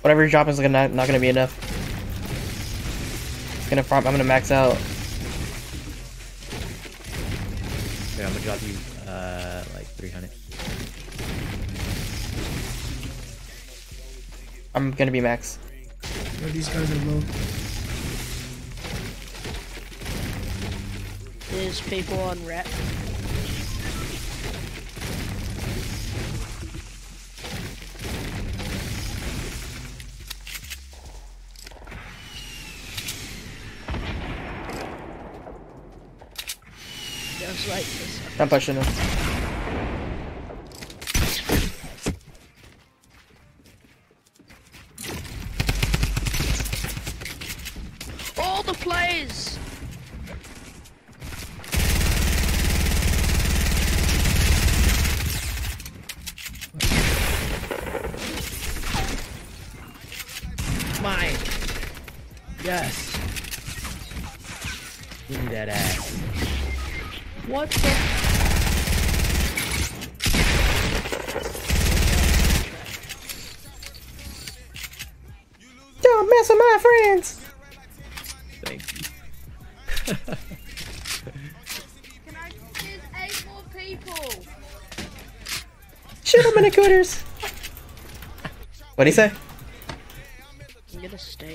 Whatever you drop is not gonna be enough. It's gonna farm. I'm gonna max out. Okay, I'm gonna drop you like 300. I'm gonna be max. Yo, these guys are low. There's people on rep. Just like this. I'm pushing him. All the plays! Mine. Yes. Give me that ass. What the? Don't mess with my friends. Thank you. Can I? There's 8 more people. Shoot him in the cooters. What'd he say? I'm gonna stay.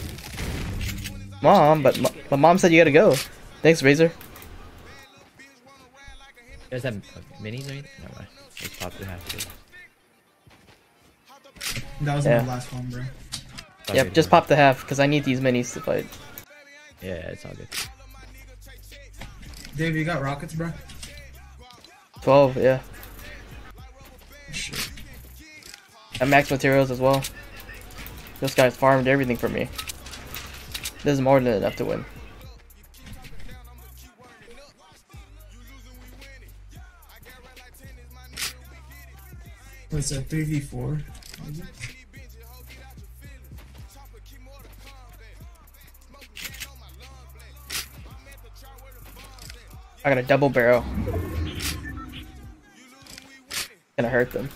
Mom, but my mom said you gotta go. Thanks, Razor. You guys have minis or anything? Never mind. Let's pop the half. That was Yeah. my last one, bro. It's all Yep, good, just bro. pop the half because I need these minis to fight. Yeah, it's all good. Dave, you got rockets, bro? 12, yeah. Shit. And max materials as well. This guy's farmed everything for me. This is more than enough to win. What's that, 3v4? I got a double barrel. Gonna hurt them.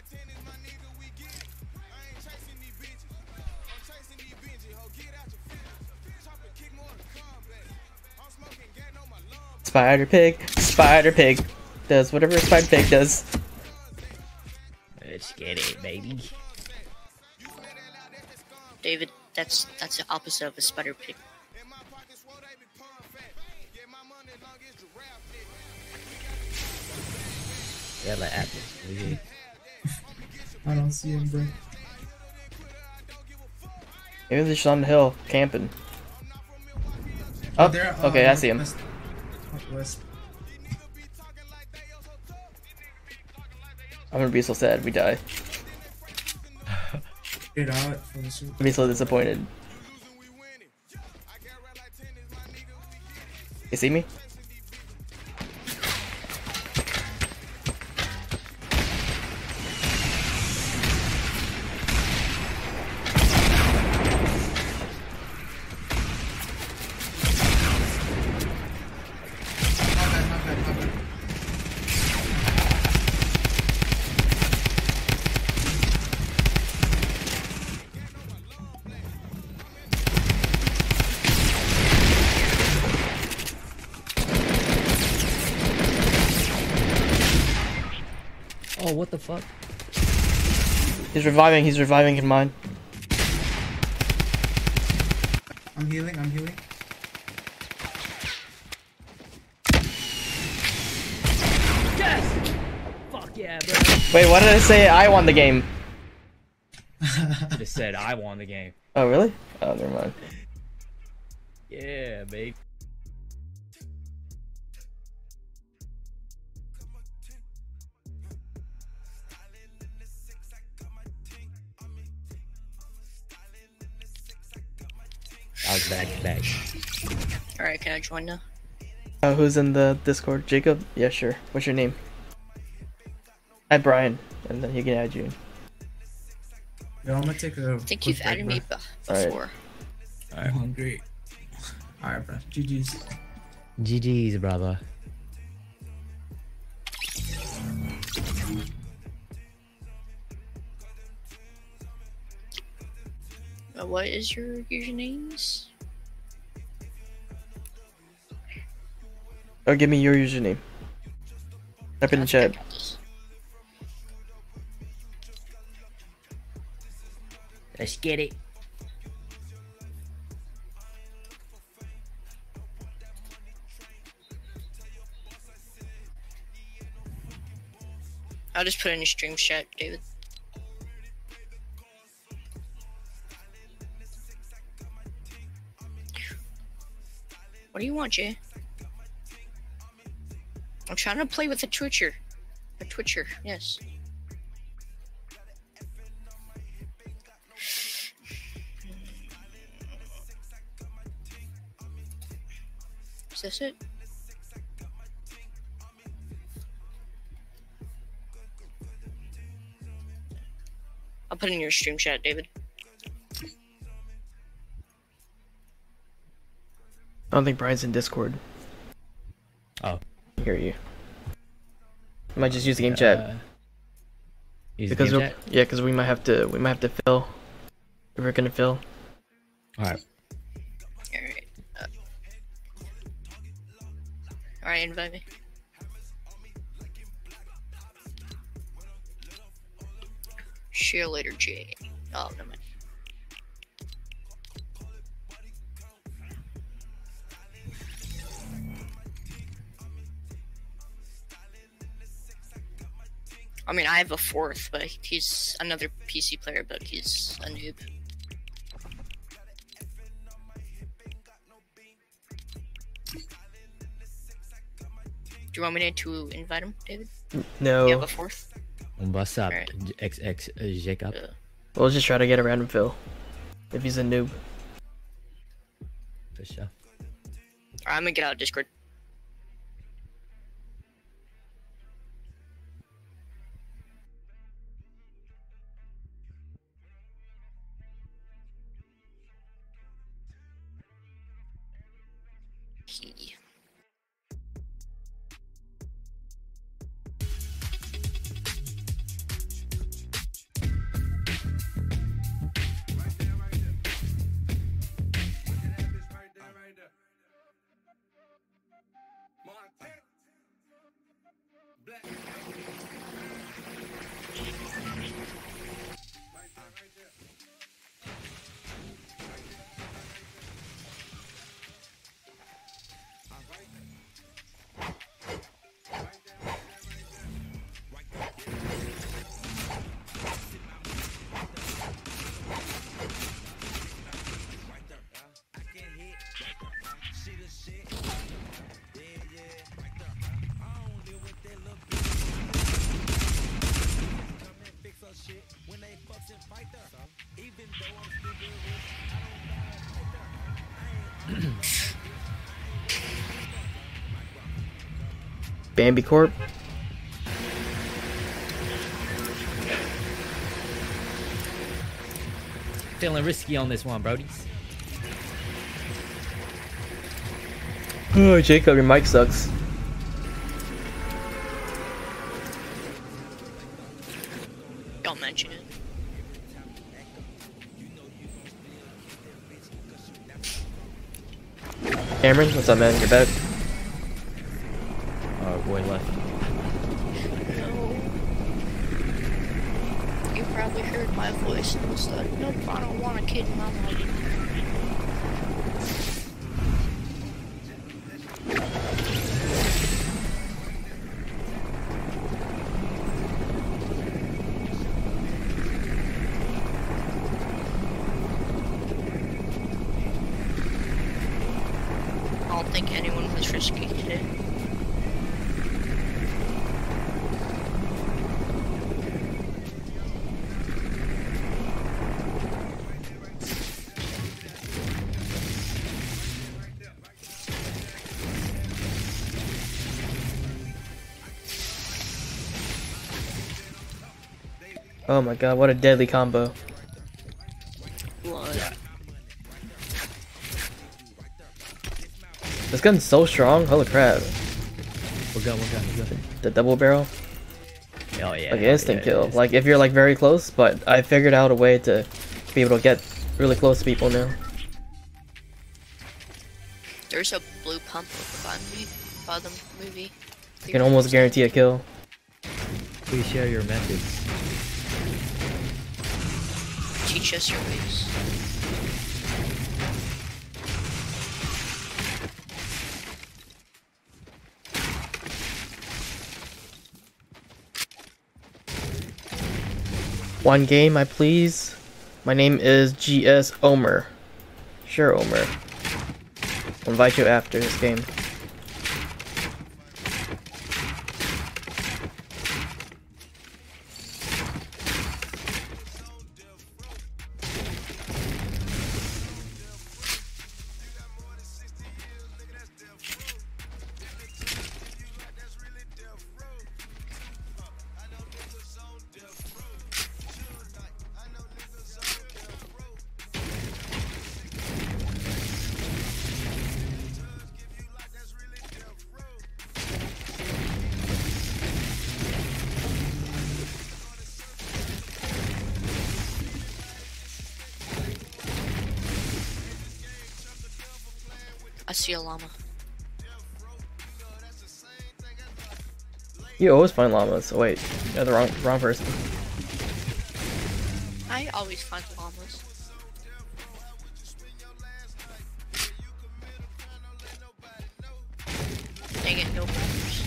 Spider Pig does whatever a Spider Pig does. Let's get it, baby. David, that's the opposite of a spider pig. Yeah, like Atlas. Okay. I don't see him, bro. Maybe they're just on the hill camping. Oh, They're, okay, I see him. West. I'm gonna be so sad if we die. Get out for the super. I'll be so disappointed. You see me? Not bad, not bad, not bad. Oh, what the fuck? He's reviving in mine. I'm healing, I'm healing. Yes! Fuck yeah, bro. Wait, what did I say? I won the game. I just said I won the game. Oh, really? Oh, never mind. Yeah, babe. I was back to back. Alright, can I join now? Oh, who's in the Discord? Jacob? Yeah, sure. What's your name? Add Brian, and then he can add you. Yo, I'm gonna take a. I think you've added me before. Alright. Oh, great. Alright, bro. GG's. GG's, brother. What is your usernames? Or give me your username. Type in the chat. Let's get it. I'll just put it in your stream chat, David. What do you want, Jay? I'm trying to play with a Twitcher. A Twitcher, yes. Is this it? I'll put it in your stream chat, David. I don't think Brian's in Discord. Oh. I hear you. I might just use the game chat. Use Because the game chat? yeah, because we might have to fill. If we're gonna fill. Alright. Alright. Alright, invite me. See you later, Jay. Oh, no man. I mean, I have a fourth, but he's another PC player, but he's a noob. Do you want me to invite him, David? No. You have a fourth? What's up? Alright. XX Jacob. We'll just try to get a random fill. If he's a noob. For sure. Alright, I'm gonna get out of Discord. Bambi Corp. Feeling risky on this one, Brodies. Oh, Jacob, your mic sucks. Don't mention it. Cameron, what's up, man? You're back. Oh, boy left. No. You probably heard my voice and was like, nope, I don't want a kid in my life. I don't think anyone was risky today. Oh my god, what a deadly combo. Blood. This gun's so strong, holy crap. We're going. The double barrel, Oh, yeah. like instant kill. Like if you're like very close, but I figured out a way to be able to get really close to people now. There's a blue pump over by the movie. You can almost guarantee a kill. Please share your methods. Teach us your ways. One game, I please. My name is GS Omer. Sure, Omer. I'll invite you after this game. I see a llama. You always find llamas. Oh wait, you're the wrong person. I always find llamas. Dang it, no grappers.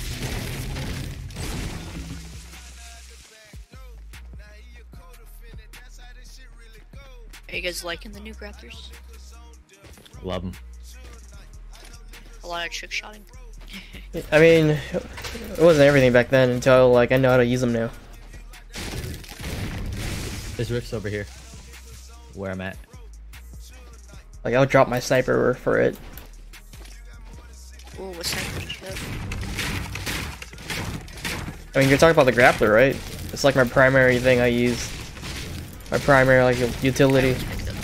Are you guys liking the new grapplers? Love them. A lot of trick shotting. I mean, it wasn't everything back then until like I know how to use them now. There's rifts over here. Where I'm at. Like I'll drop my sniper for it. Ooh, what sniper did you have? I mean, you're talking about the grappler, right? It's like my primary thing I use. My primary like utility.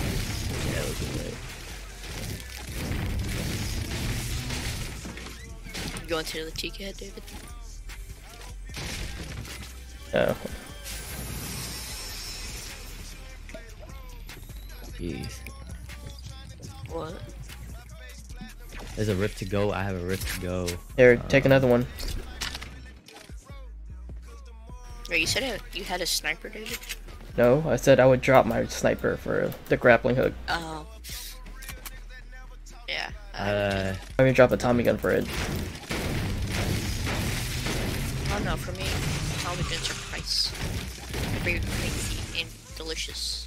Going to the TK head, David? Oh. Jeez. What? There's a rift to go. I have a rift to go. Here, take another one. Wait, you said you had a sniper, David? No, I said I would drop my sniper for the grappling hook. Oh. Yeah. I'm gonna drop a Tommy gun for it. Oh no, for me, Tommy guns are price. They're very crazy and delicious.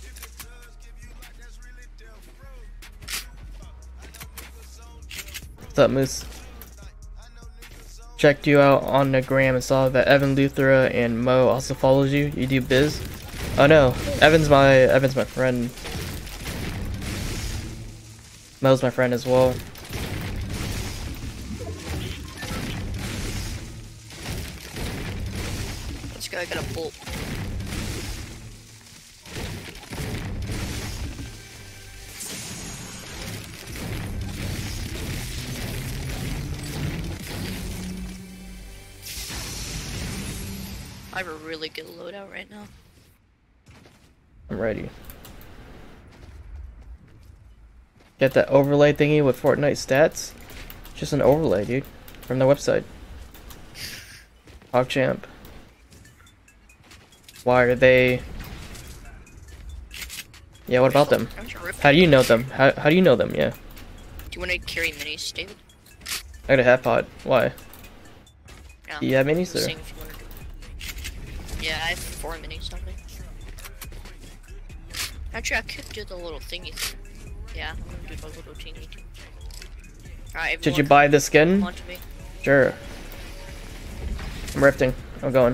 What's up, Moose? Checked you out on the gram and saw that Evan Luthra and Mo also follows you. You do biz? Oh no, Evan's my friend. Mo's my friend as well. Let's go, I got a bolt. I have a really good loadout right now. I'm ready. Get that overlay thingy with Fortnite stats? Just an overlay, dude. From the website. PogChamp. Why are they... Yeah, what about them? How do you know them? How do you know them? Yeah. Do you want to carry minis, David? I got a half pot. Why? Yeah. Do you have minis Seeing or? if you want to do it. Yeah, I have 4 minis on me. Actually, I could do the little thingy thing. Yeah, I'm gonna do the little teeny thing. Alright, Did you buy the skin? Want to be? Sure. I'm rifting. I'm going.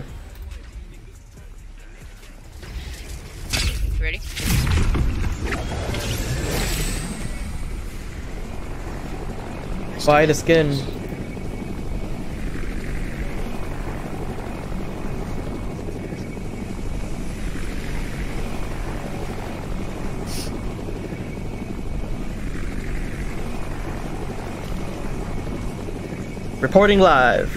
You ready? Buy the skin. Reporting live.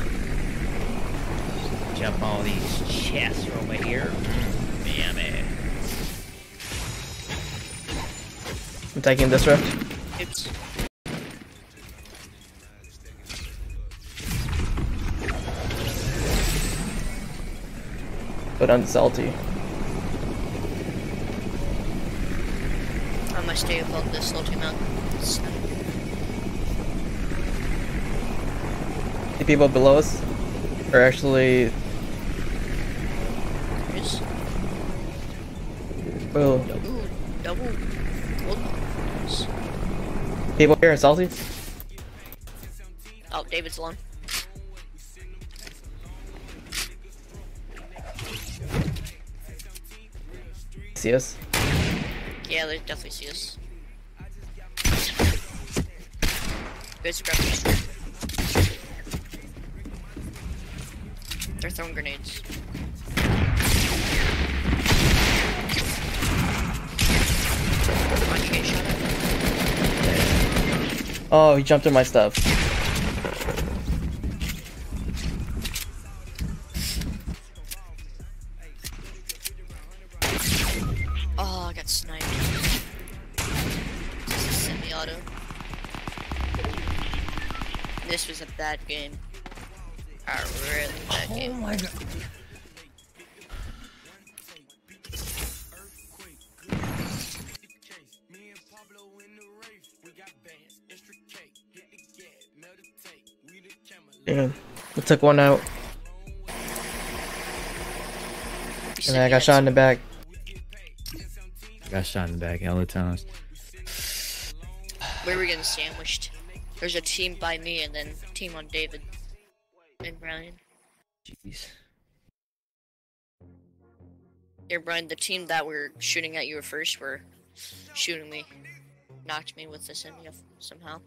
Jump all these chests over here. Yummy. I'm taking this rift. Oops. Go down to salty. I must stay above this salty mountain. The people below us are actually. There's Oh, ooh, double gold. Nice. people here are salty. Oh, David's alone. See us. Yeah, they definitely see us. Guys, grab these. They're throwing grenades. Why'd you get shot at? Oh, he jumped in my stuff. Oh, I got sniped. This is semi-auto. This was a bad game. A really bad game. Oh my god. Damn. We took one out. And then I got shot in the back. Got shot in the back hella times. We were getting sandwiched. There's a team by me and then a team on David and Brian. Jeez. Yeah, Brian, the team that were shooting at you first were shooting me. Knocked me with the semi somehow.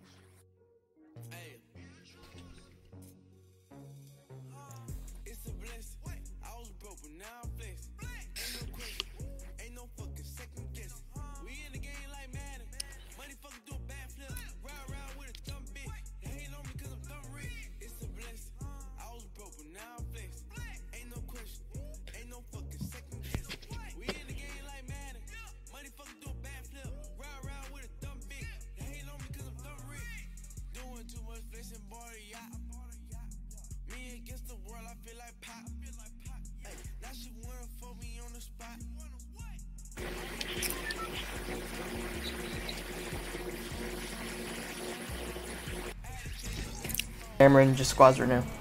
Cameron just squads right now.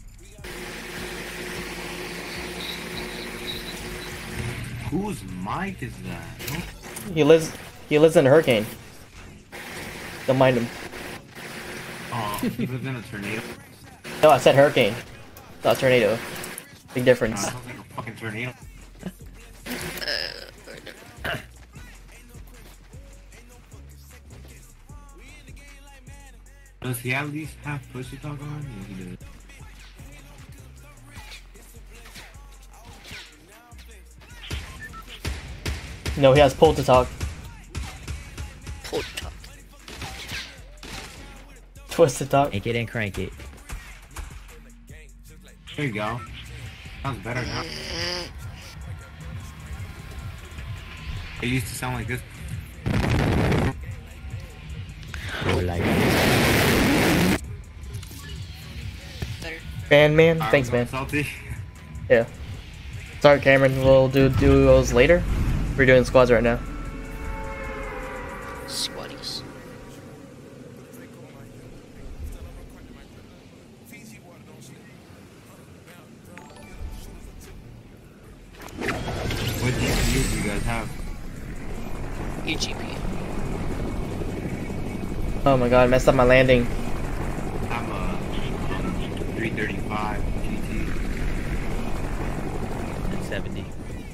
Whose mic is that? He lives in a hurricane. Don't mind him. Oh, he lives in a tornado. No, I said hurricane. Not tornado. Big difference. Sounds like a fucking tornado. Does he at least have push to talk on? Yeah, he does. No, he has pull to talk. Pull top. Twist to talk. Make it and crank it. There you go. Sounds better now. It used to sound like this. Or like Better. Fan man, thanks man. Salty. Yeah. Sorry, Cameron. We'll do duos later. We're doing squads right now. Squaddies. What GPU do you guys have? UGP. Oh my god, messed up my landing. I'm a 335 GT. and 70.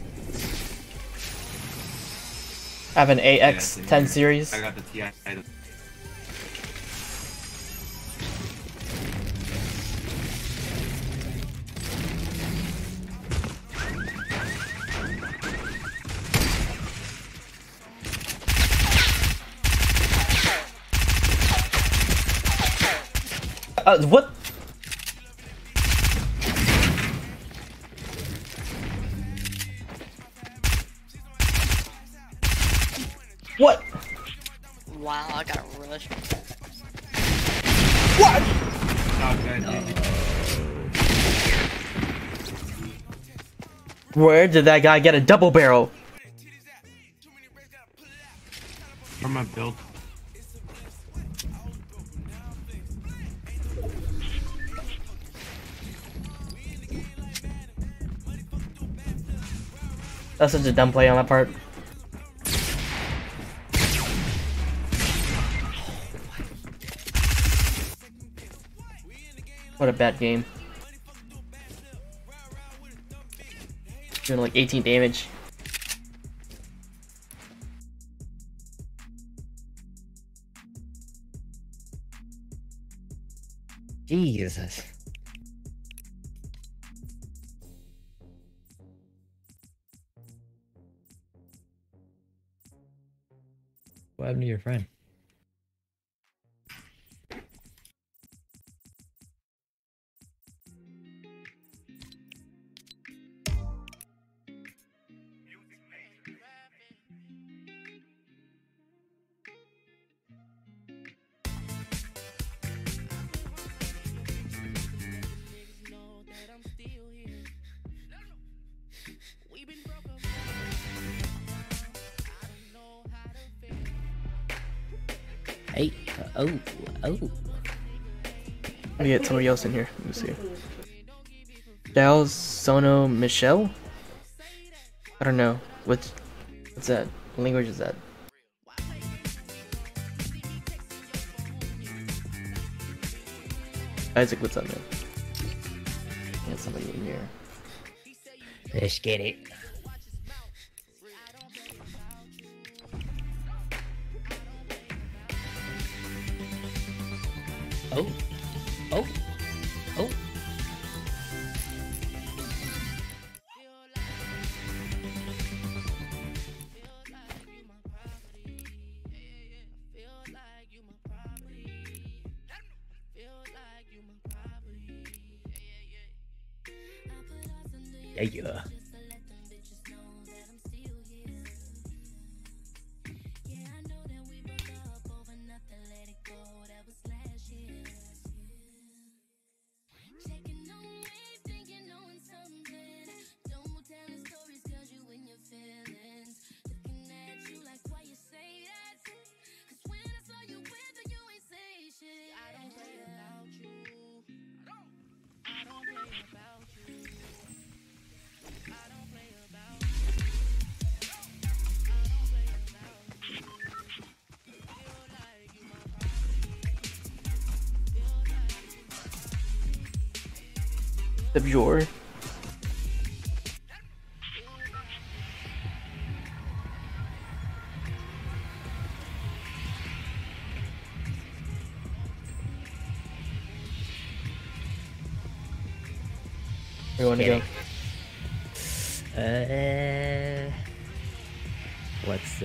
I have an Yeah, AX10 series. I got the TI. What? What? Wow, I got rushed. Not bad, dude. Where did that guy get a double barrel? From my build. That's such a dumb play on that part. What a bad game. Doing like 18 damage. Jesus. What happened to your friend? Hey, oh. Let me get somebody else in here. Let me see. Dal Sono Michelle? I don't know. What's that? What language is that? Isaac, what's up, man? Get somebody in here. Let's get it. Oh. Oh. Oh. Yeah. The Bjor. Where you want to go? What's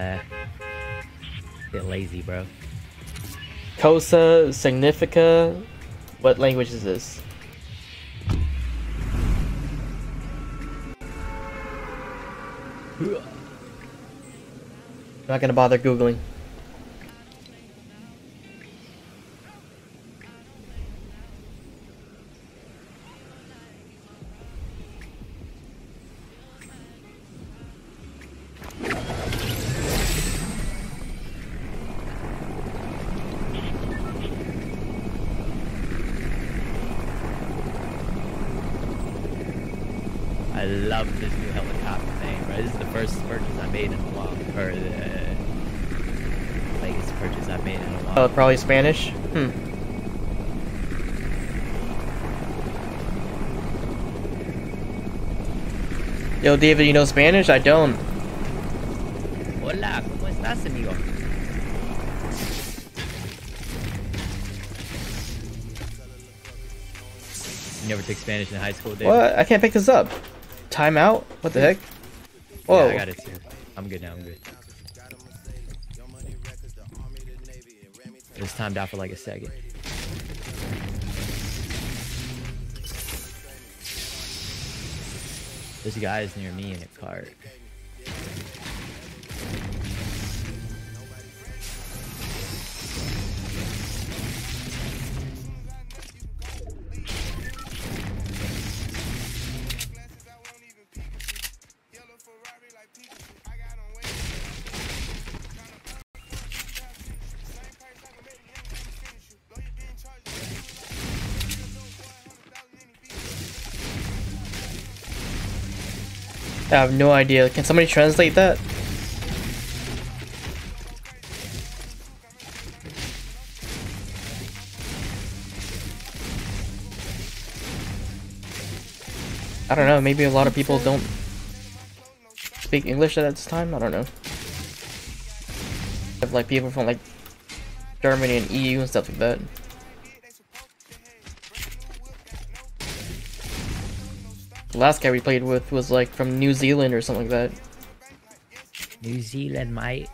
Get lazy, bro. Cosa Significa. What language is this? I'm not gonna bother Googling. I love this new helicopter thing, bro. This is the first purchase I made in a while. Or the latest purchase I made in a while. Oh, probably Spanish? Yo, David, you know Spanish? I don't. Hola, ¿cómo estás, amigo? You never took Spanish in high school, David? What? I can't pick this up. Timeout? What the heck? Whoa. Yeah, I got it too. I'm good now, I'm good. It was timed out for like a second. There's guys near me in a cart. I have no idea. Can somebody translate that? I don't know, maybe a lot of people don't speak English at this time, I don't know. Have like people from like Germany and EU and stuff like that. The last guy we played with was like from New Zealand or something like that. New Zealand, mate.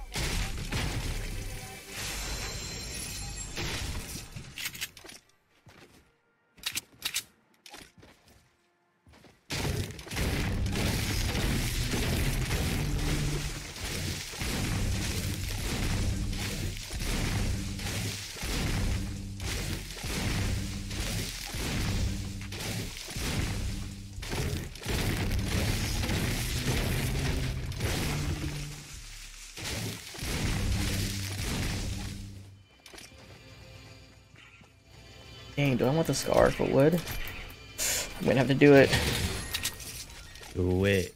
Dang, do I want the scar for wood? I'm gonna have to do it. Do it.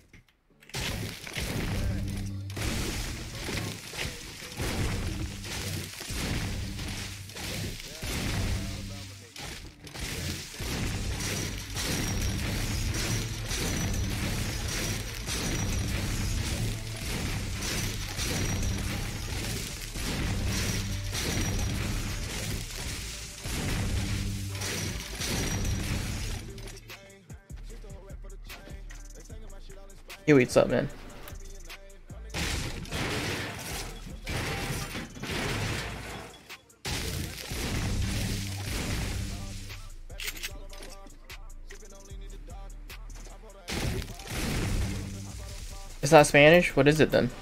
Yo, what's up, man? It's not Spanish? What is it then?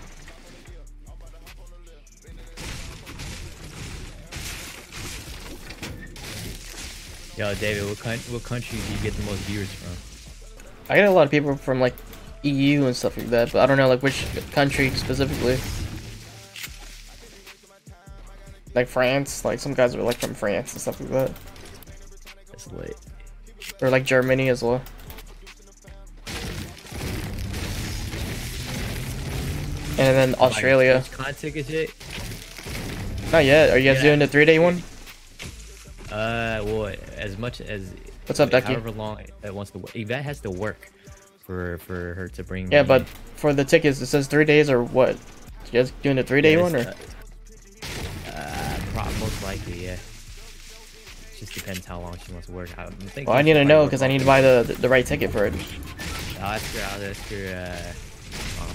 Yo, David, what country do you get the most viewers from? I get a lot of people from like EU and stuff like that, but I don't know like which country specifically. Like France, like some guys are like from France and stuff like that. That's lit. Or like Germany as well. And then Australia. Like, content is it? Not yet. Are you guys Yeah. doing the 3-day one? Well, as much as What's up, Ducky? however long it wants to work. That has to work for her to bring. Yeah, me but in. for the tickets, it says 3 days or what? You guys doing the 3-day Yeah, one or? Most likely, yeah. Just depends how long she wants to work. I'm thinking Well, I need to know because I need to buy the right ticket for it. I'll ask her, mom.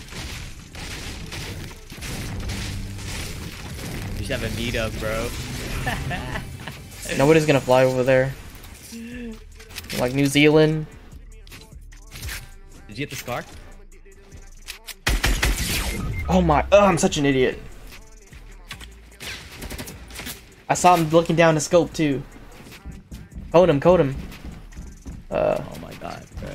We should have a meetup, bro. Nobody's gonna fly over there. Like New Zealand. Did you get the scar? Oh my! Oh, I'm such an idiot. I saw him looking down the scope too. Code him, code him. Oh my god, bro.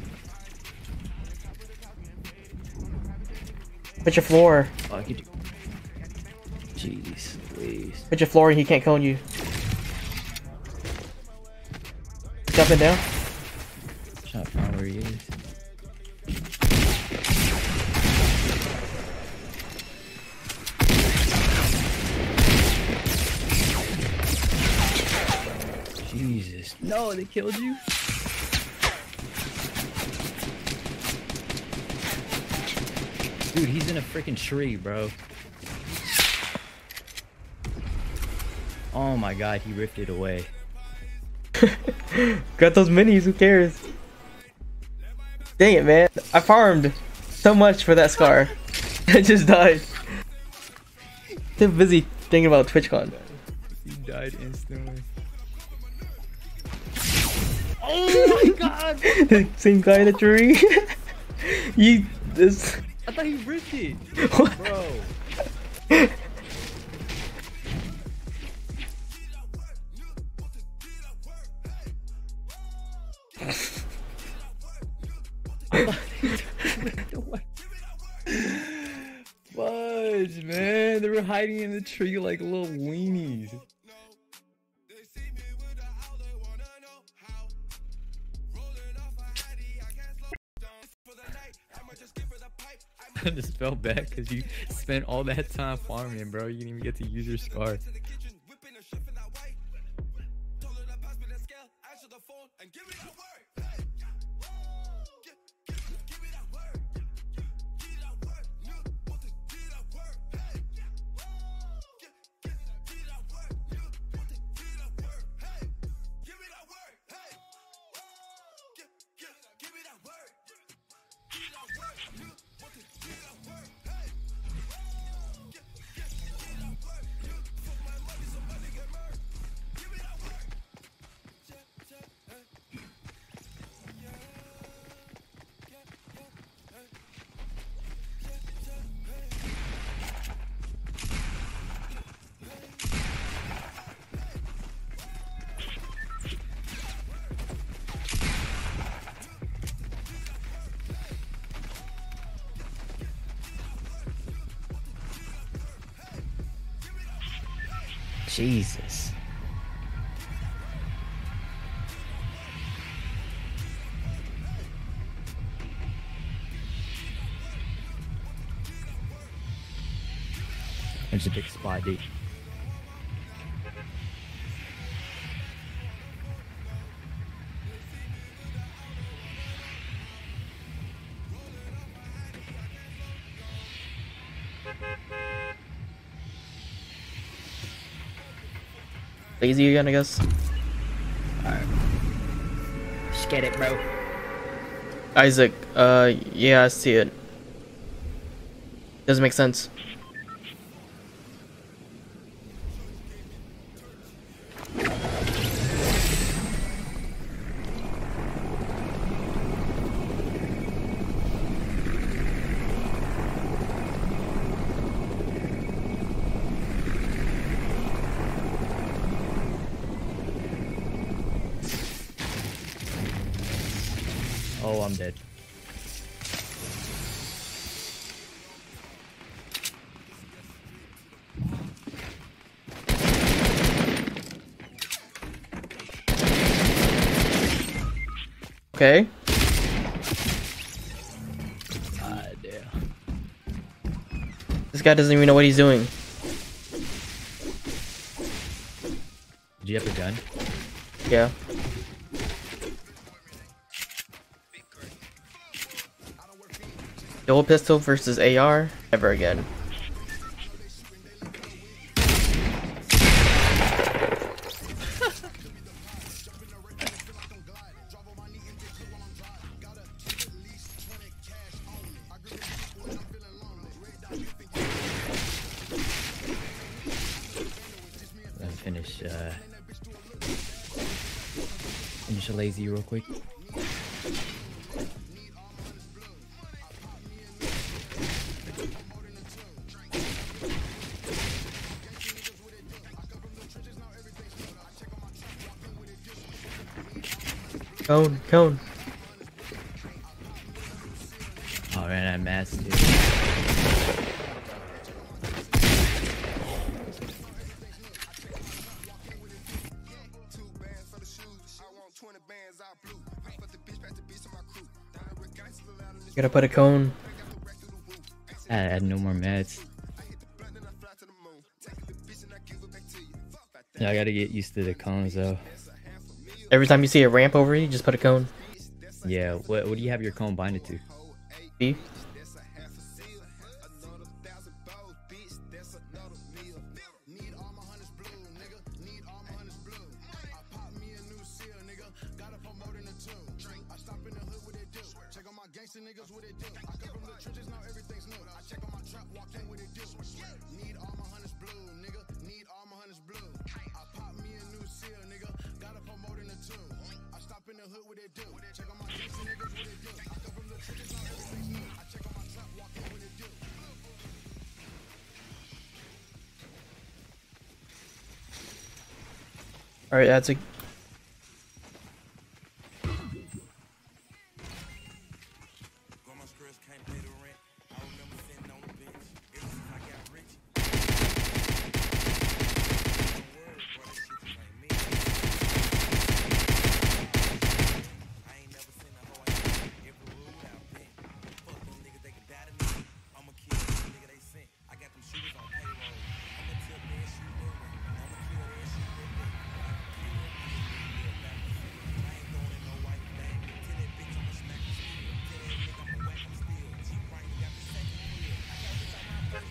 Put your floor. Oh, could you... Jeez, please. Put your floor. He can't cone you. Jumping down. Trying to find where he is. Jesus. No, they killed you? Dude, he's in a freaking tree, bro. Oh my god, he ripped it away. Got those minis. Who cares? Dang it, man! I farmed so much for that scar. I just died. Too busy thinking about TwitchCon. He died instantly. Oh my god! The same guy in the tree. This. I thought he ripped it! What? Bro. Fudge, man. They were hiding in the tree like little weenies. just fell back because you spent all that time farming, bro. You didn't even get to use your scar. Jesus. There's a big spot, dude. Lazy again, I guess. Alright. Just get it, bro. Isaac, yeah, I see it. Doesn't make sense. Oh, I'm dead. Okay. Damn. This guy doesn't even know what he's doing. Did you have a gun? Yeah. Dual pistol versus AR? Never again. Finish a lazy real quick. Cone. Oh man, I'm masked, dude. Gotta put a cone. I had no more meds. Yeah, I gotta get used to the cones though. Every time you see a ramp over you, just put a cone. Yeah, what do you have your cone binded to? B. Alright, that's a...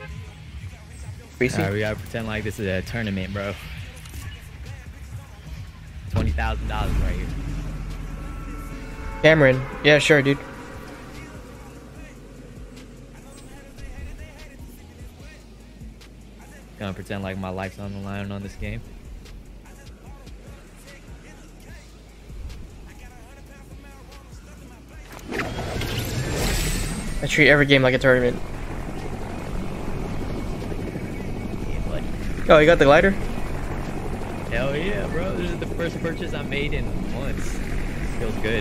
Greasy. Alright, we gotta pretend like this is a tournament, bro. $20,000 right here. Cameron. Yeah, sure, dude. Gonna pretend like my life's on the line on this game. I treat every game like a tournament. Yeah, buddy. Oh, you got the glider? Hell yeah, bro. This is the first purchase I made in months. Feels good.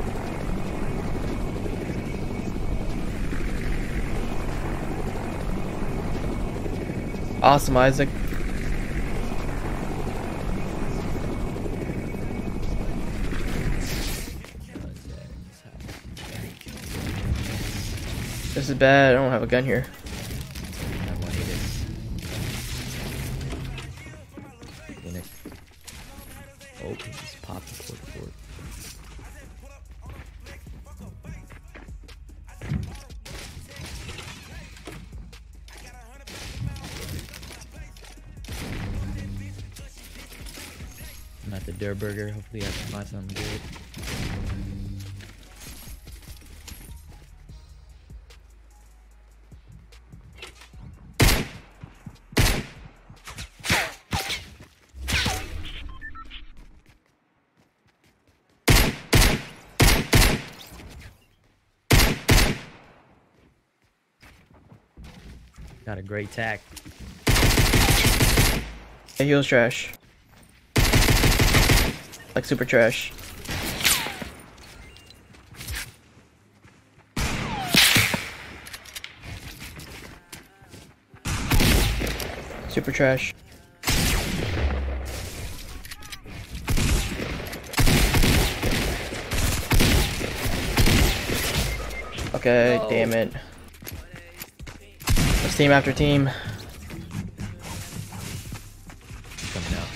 Awesome, Isaac. This is bad. I don't have a gun here. I wanted this. Oh, just popped the fort. I'm at the Der Burger. Hopefully I can find something good. Got a great tack. Yeah, he was trash. Like super trash. Super trash. Okay, No. damn it. It's team after team. Coming out.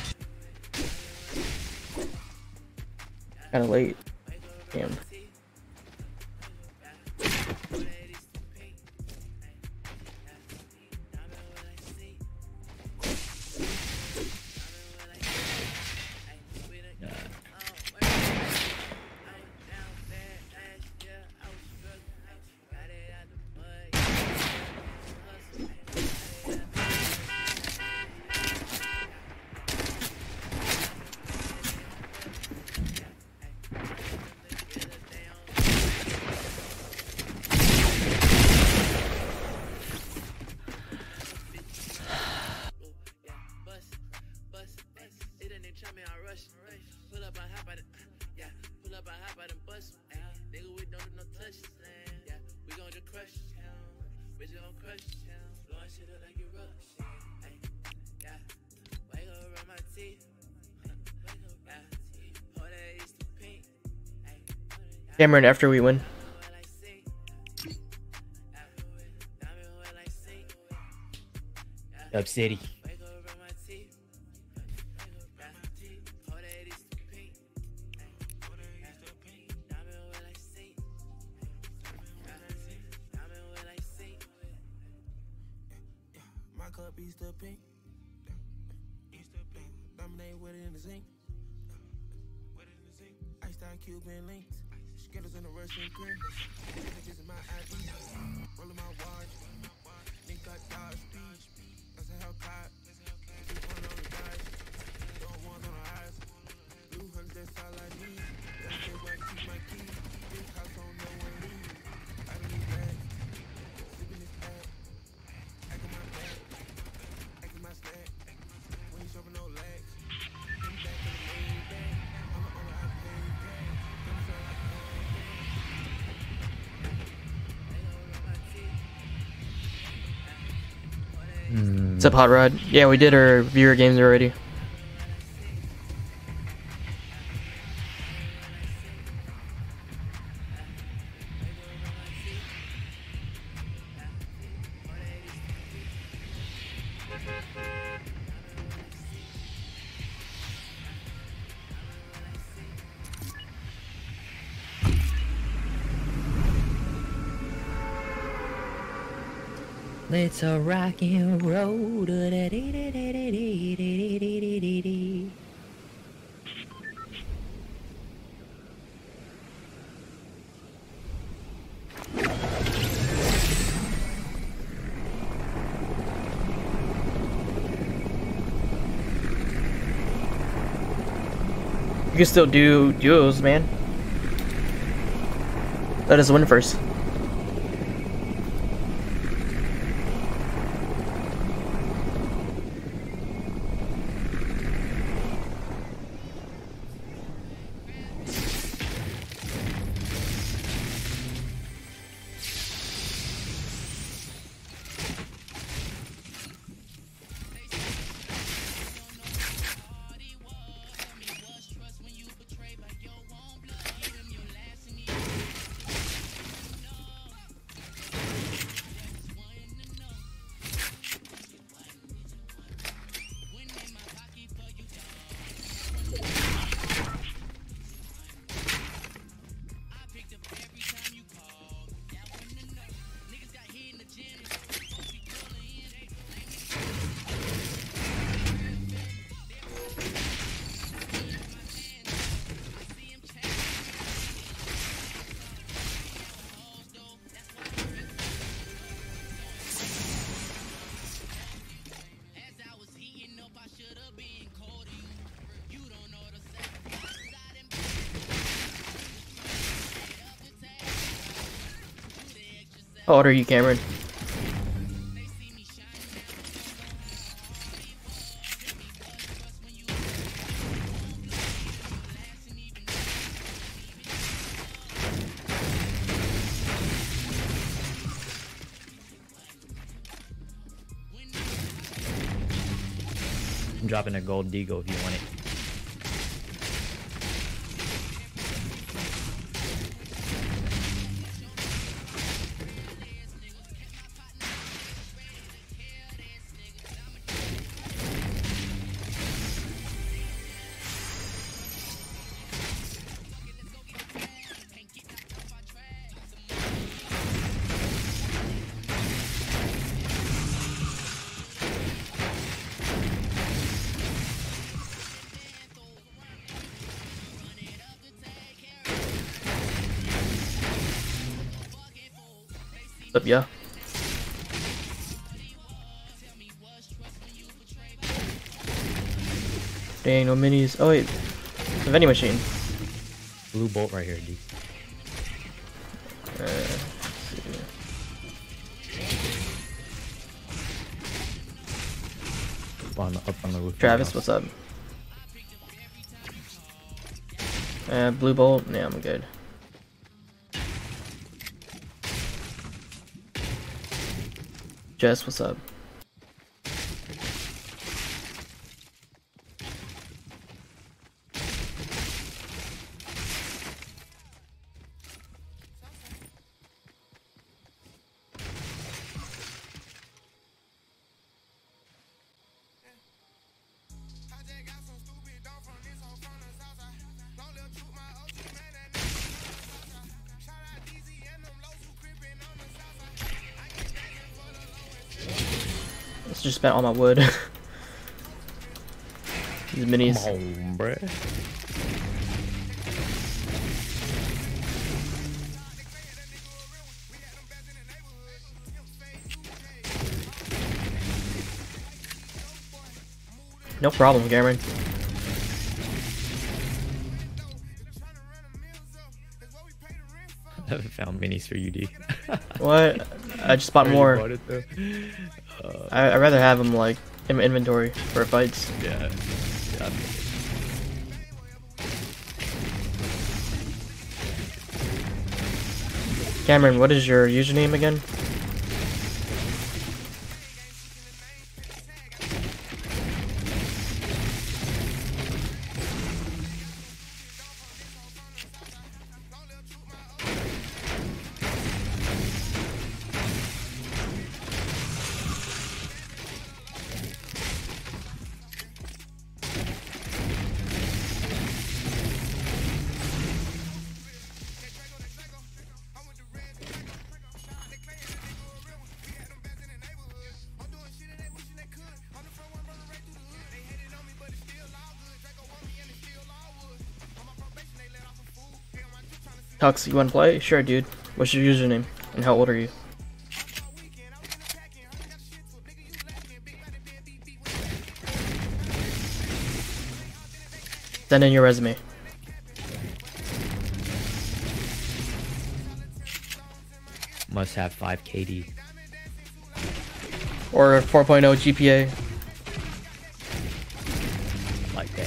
Kinda late. Damn. Cameron, after we win. Dub City. My cup Easter pink. Dominate with it in the zinc. Iced out Cuban links. Skittles in the Russian cream. Niggas in my ID. Rolling my watch. Nigga got Dodge speed. That's a Hellcat. 200 on the guys. Don't want on the eyes. Blue hunt, that's all I need. That's just where I keep my key. Big house on no one leave. I don't need that. Sipping this app. Acting my back. Acting my snack. We ain't shoving no legs. Come back to the main bag. I'm the owner, I pay gas. Come feel like What's up, Hot Rod? Yeah, we did our viewer games already. Let's a rock and roll. You can still do duos, man. Let us win first. How old are you, Cameron? I'm dropping a gold Deagle if you want it. What's up, yeah? Dang, no minis. Oh wait, the vending machine. Blue bolt right here, D. Up on the roof. Travis, what's up? Blue bolt. Yeah, I'm good. Jess, what's up? Just spent all my wood. These minis. Come on, bruh. No problem, Cameron. I haven't found minis for you, D. What? I just bought more. Bought it, though. I'd rather have them like in my inventory for fights. Yeah. Cameron, what is your username again? Tux, you wanna play? Sure, dude. What's your username? And how old are you? Send in your resume. Must have 5 KD. Or 4.0 GPA. Like that.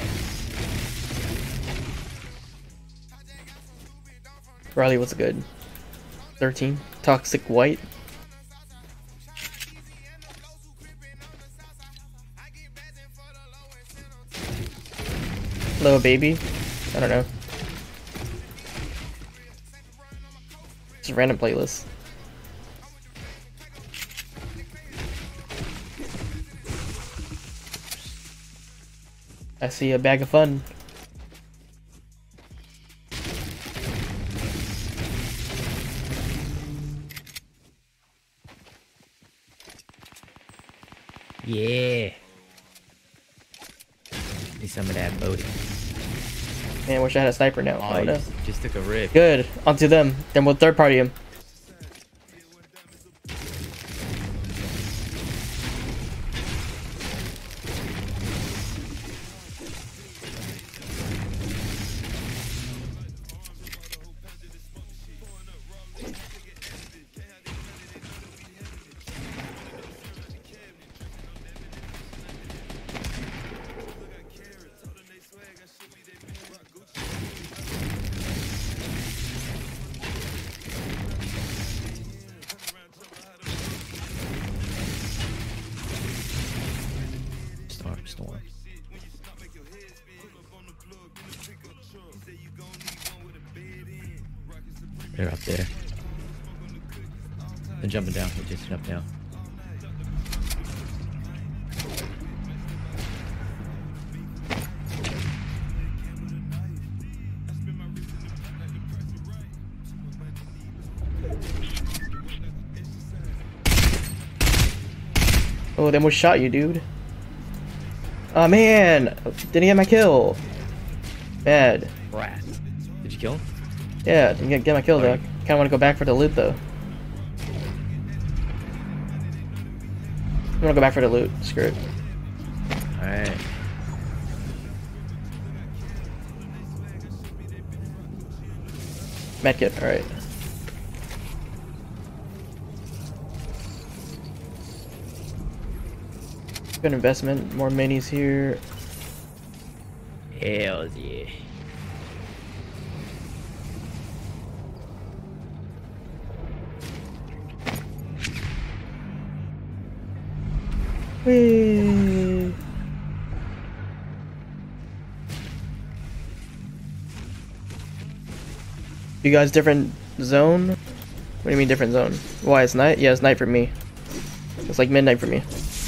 Riley, what's good? 13. Toxic White. Little baby. I don't know. Just a random playlist. I see a bag of fun. Yeah. Need some of that booty. Man, wish I had a sniper now. Oh, Oh, no. just took a rip. Good. Onto them. Then we'll third party him. Storm. They're up there. They're jumping down. They just jumped down. Oh, they almost shot you, dude. Oh man! Didn't get my kill. Bad. Rat. Did you kill him? Yeah, didn't get my kill though. Kinda wanna go back for the loot though. I wanna go back for the loot. Screw it. Alright. Medkit, alright. Good investment. More minis here. Hell yeah. Whee! You guys different zone? What do you mean different zone? Why, it's night? Yeah, it's night for me. It's like midnight for me.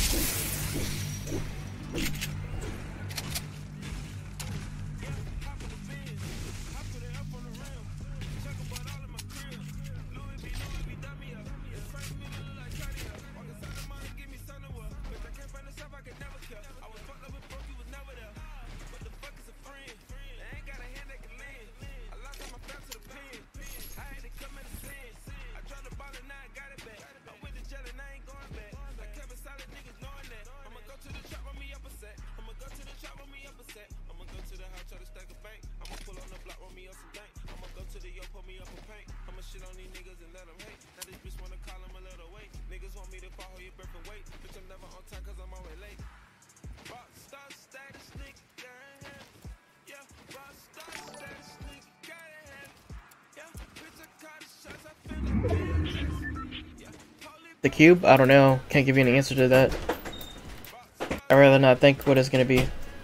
The cube? I don't know. Can't give you an answer to that. I'd rather not think what it's gonna be.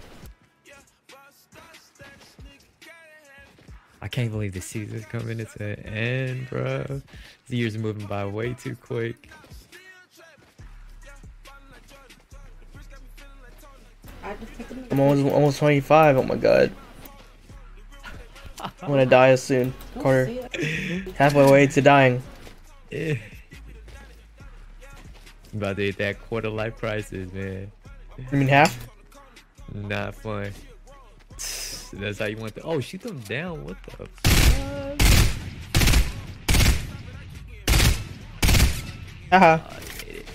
I can't believe the season's coming to an end, bro. The years are moving by way too quick. I'm almost 25. Oh my god. I'm gonna die soon. Quarter. Halfway way to dying. I'm about to hit that quarter life crisis, man. You mean half? Not fun. That's how you want to. Oh, shoot them down. What the fuck? Haha. Oh, you made it.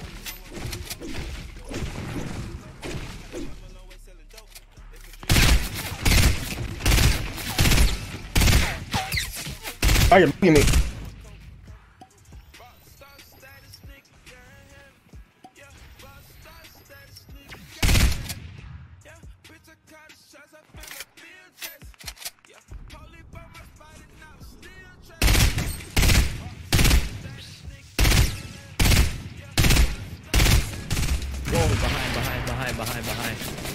Oh, you're looking at me. Whoa, behind.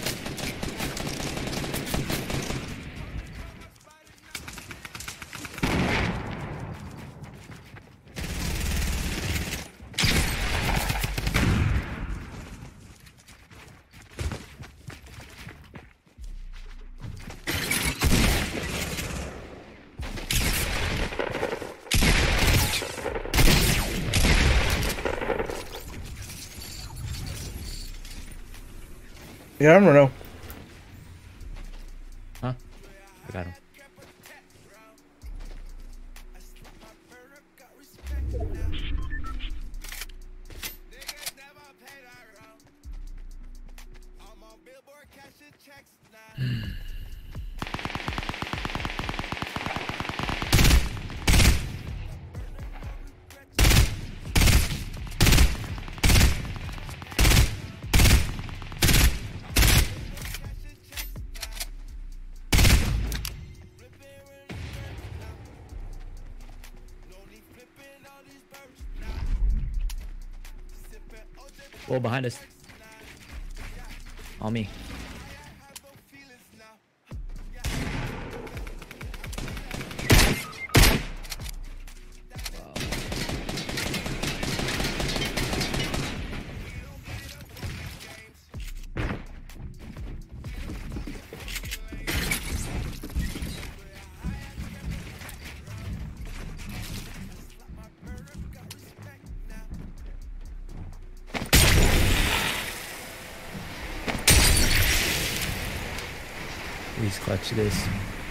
Yeah, I don't know. Huh? I got him. Whoa, behind us. On me. Please clutch this.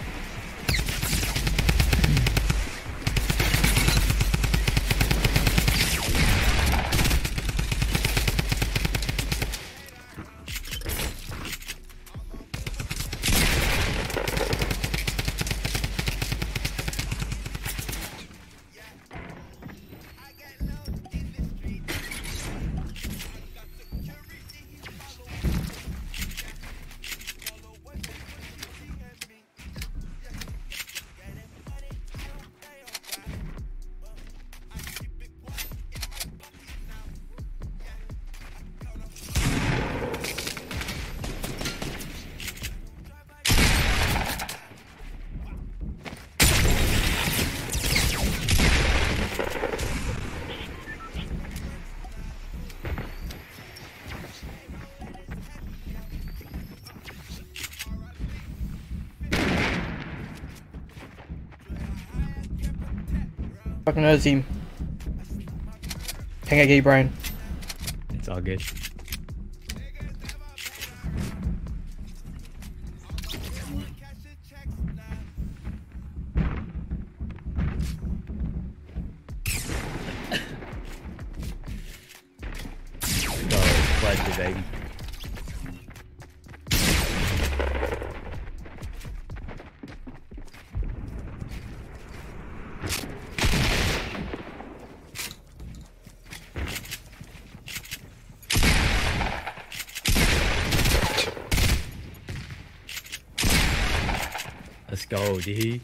Fucking another team. Hang out, gay Brian. It's all good. Oh, pleasure, baby. Let's go, D.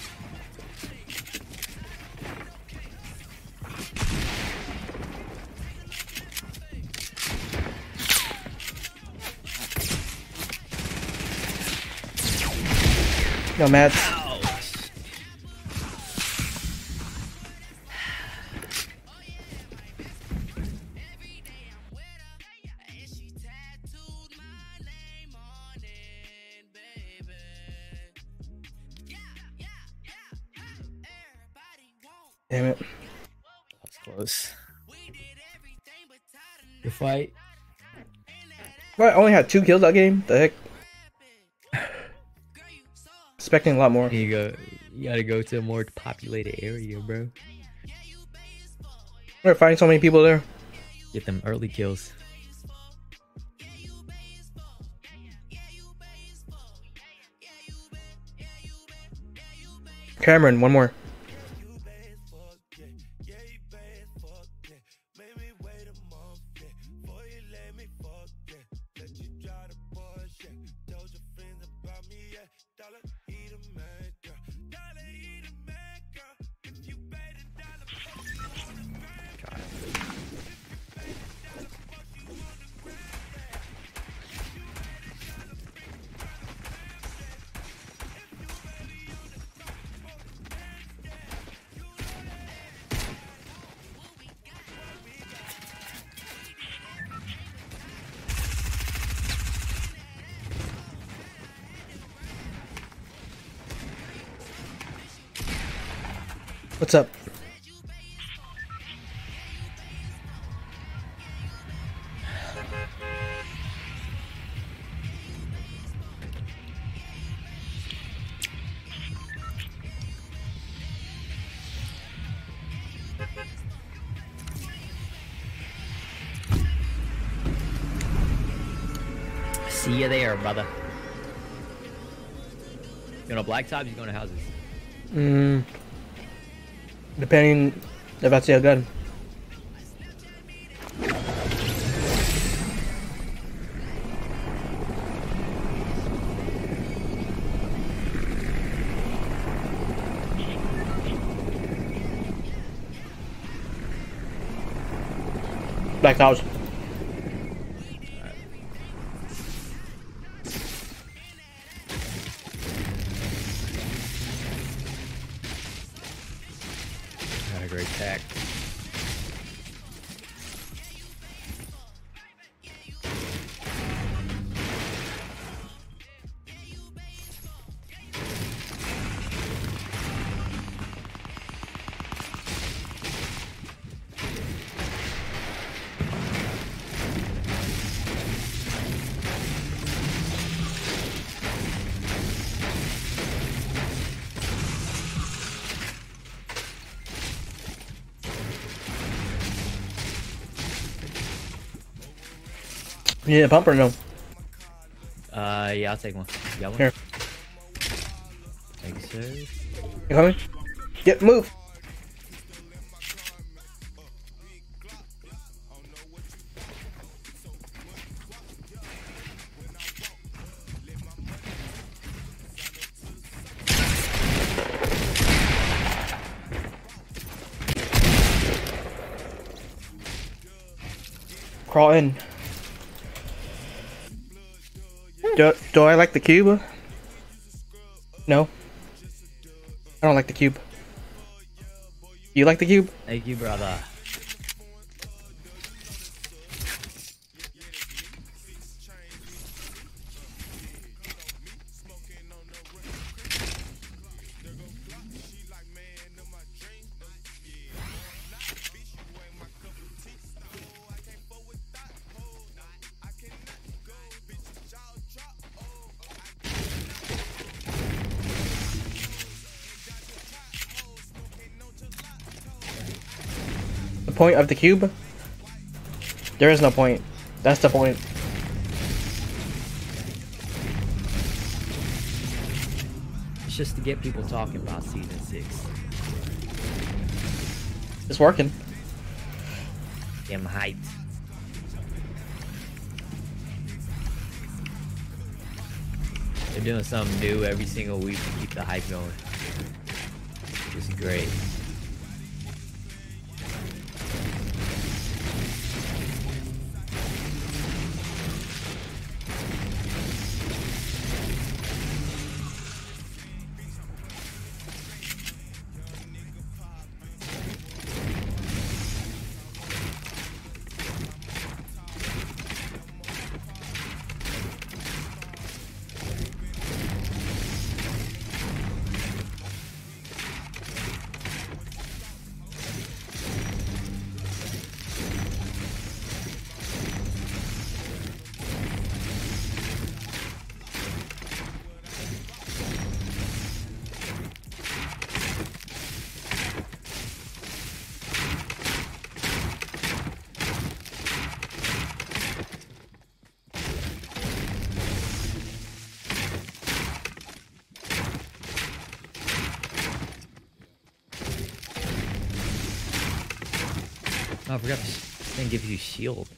Yo, Matt. Damn it. That's close. Good fight. What? I only had 2 kills that game? The heck? Expecting a lot more. You gotta go to a more populated area, bro. We're finding so many people there. Get them early kills. Cameron, one more. What's up? See you there, brother. You going to blacktops? You going to houses? Depending if I see a gun. Black house. Not a great tack. You need a pump or no? Yeah, I'll take one. You got one? Here. Thank you, sir. You coming? Get move. Crawl in. Do I like the cube? No. I don't like the cube. You like the cube? Thank you, brother. The point of the cube? There is no point. That's the point. It's just to get people talking about season 6. It's working. Get 'em hyped. They're doing something new every single week to keep the hype going. Which is great. Oh, I forgot this thing gives you shield.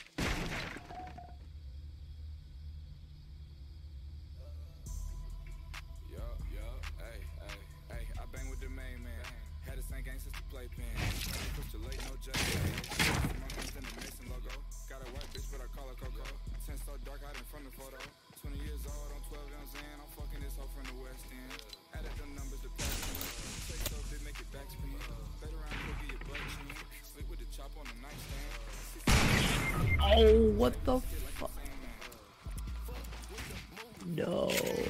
Oh, what the fuck? No.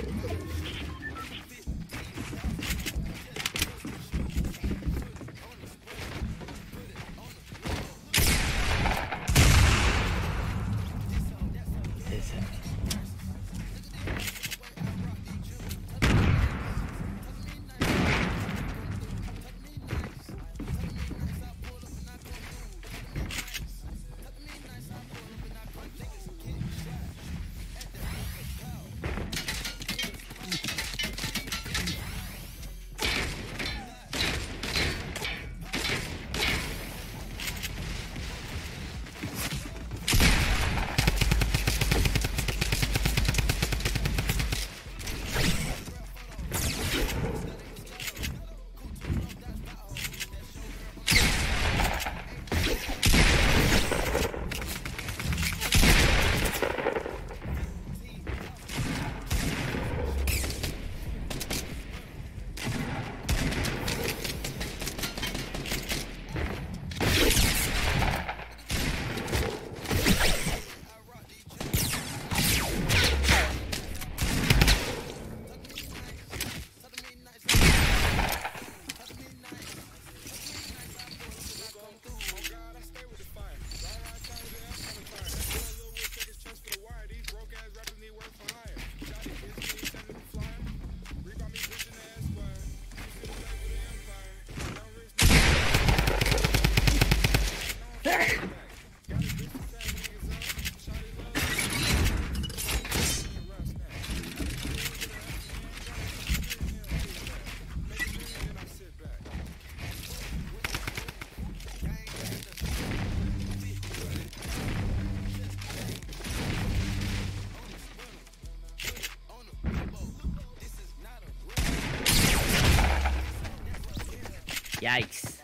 Yikes.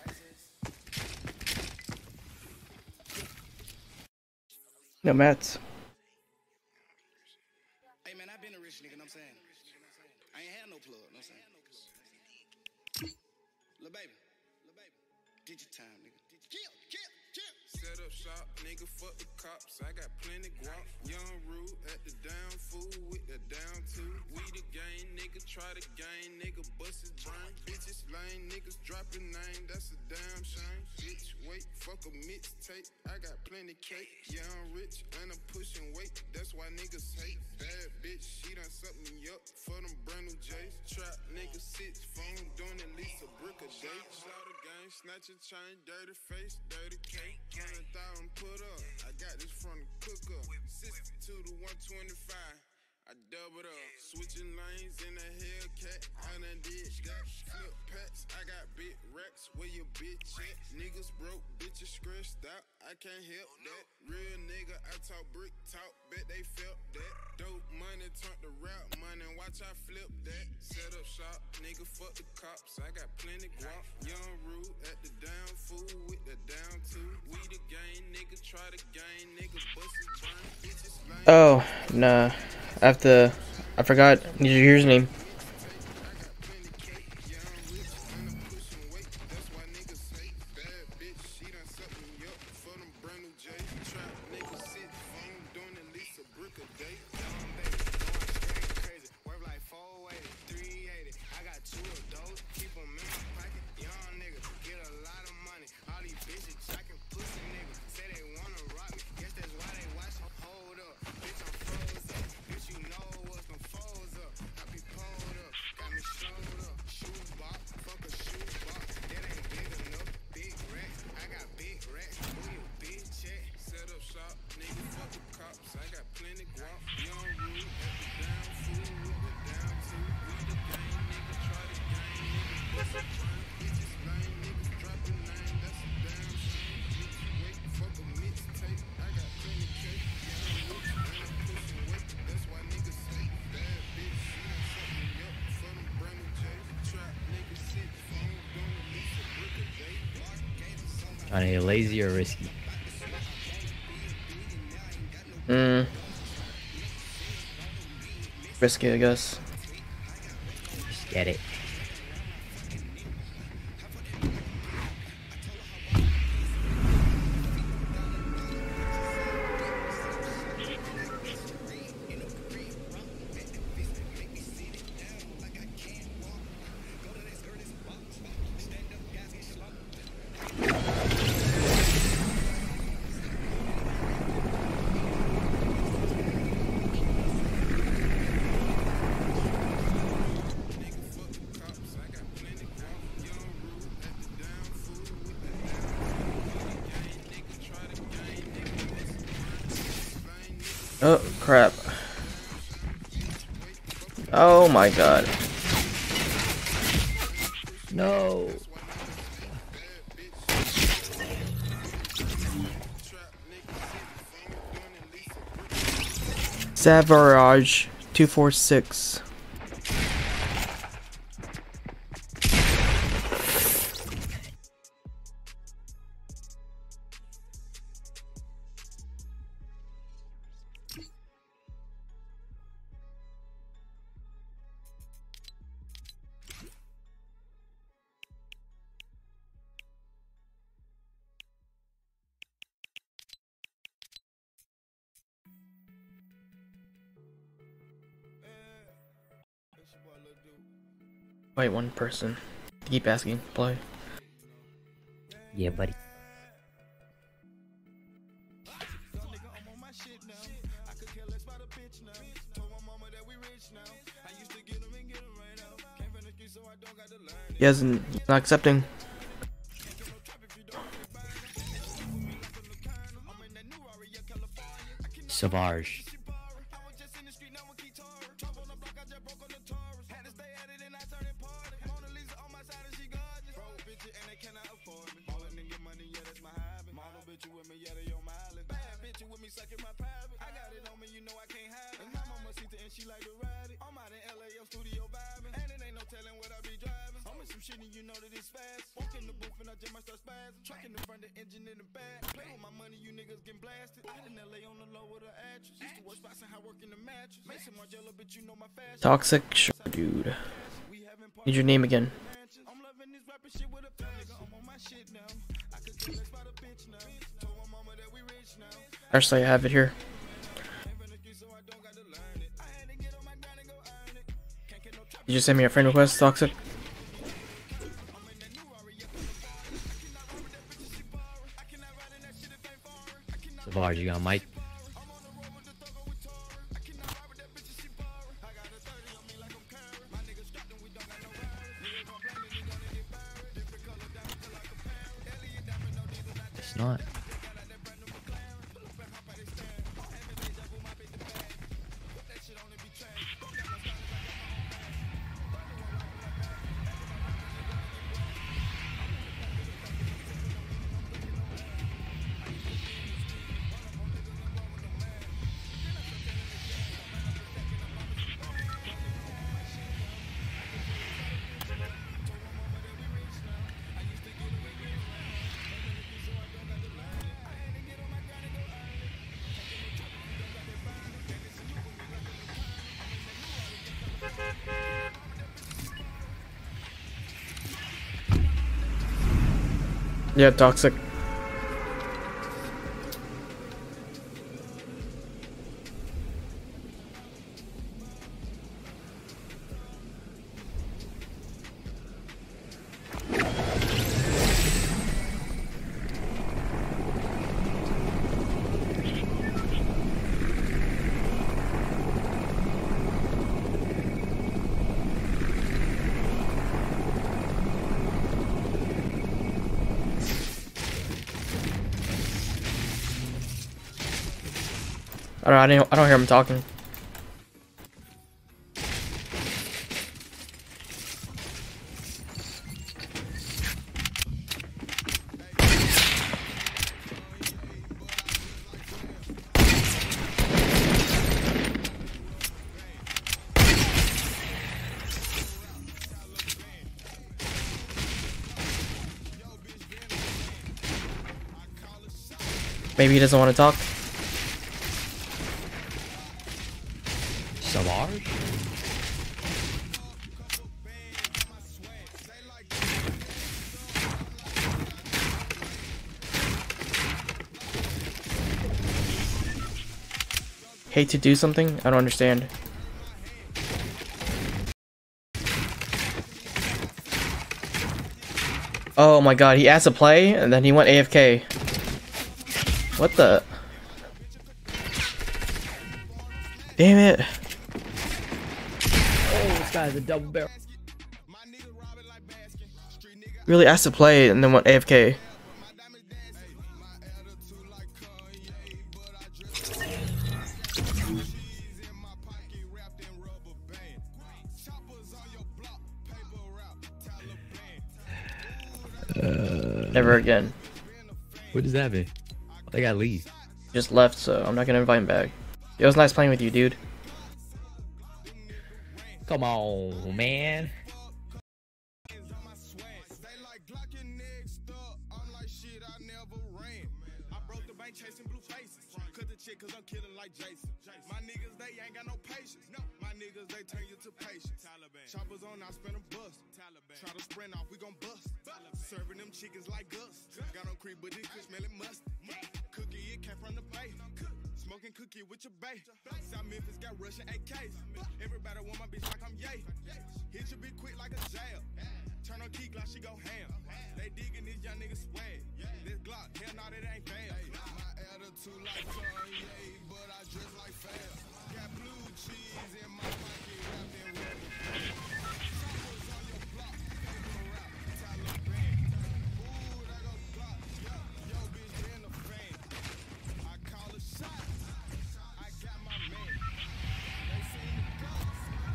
No mats. Hey man, I been a rich nigga, know what I'm saying? I ain't had no plug, know what I'm saying? Lil' baby, did your time, nigga. Kill. Set up shop, nigga, fuck the cops. I got plenty guap. Young Rude at the down fool with the down two. We the gang, nigga, try the game, nigga, bust his brain. Bitches lame, niggas dropping name, that's a damn shame. Bitch, wait, fuck a mixtape. I got plenty cake. Yeah, I'm rich and I'm pushing weight. That's why niggas hate. Bad bitch, she done suck me up for them brand new J's. Trap nigga sits phone, doing at least a brick a day. Slaughter gang, snatch a chain, dirty face, dirty cake. 100,000 put up. I got this from the cooker. 62 to 125. I doubled up, switching lanes in a Hellcat. I done did that. Flip packs, I got big racks. Where your bitch at? Niggas broke, bitches stressed out. I can't help that. Real nigga, I talk brick talk. Bet they felt that. Dope money turned to rap money. Watch I flip that. Set up shop, nigga, fuck the cops. I got plenty guap. Young Rude at the down fool with the down two. We the gang, nigga, try the game, nigga, bust his brain. Bitches lame. Oh, nah. I forgot. Need your username. Are they lazy or risky? Risky, I guess. Just get it. Oh, crap. Oh my god. No. Savarage 246. Wait, one person. Keep asking. Play. Yeah, buddy. He hasn't. He's not accepting. Savage. Toxic, sure, dude. Need your name again. Actually, I have it here. You just send me a friend request, Toxic. Savage, you got Mike? It's not. Yeah, Toxic. I don't hear him talking. Maybe he doesn't want to talk. Savage? Hate to do something? I don't understand. Oh my god, he asked to play and then he went AFK. What the? Damn it. Oh, this guy's a double barrel. Really asked to play and then went AFK. Never again. What does that mean? They gotta leave. Just left, so I'm not gonna invite him back. It was nice playing with you, dude. Come on, man. Cause I'm killing like Jason. My niggas, they ain't got no patience. No, my niggas, they turn you to patience. Taliban. Choppers on, I spin them bust. Taliban. Try to sprint off, we gon' bust. Taliban. Serving them chickens like us. Got on creep, but this could smell it must. Cookie, it came from the bay. Smoking cookie with your bae. South Memphis got Russian AKs. Everybody want my bitch like I'm Ye. Hit your bitch quick like a jab. Turn on key glock, she go ham. They digging this young nigga swag. This Glock, hell no, that ain't bad. My attitude like Kanye, but I dress like fab. Got blue cheese in my pocket, wrapped in rubber. Choppers on your block, paper route, Taliban. Ooh, that go Glock, yo bitch in the fan. I call a shot, I got my man. They seen the guns,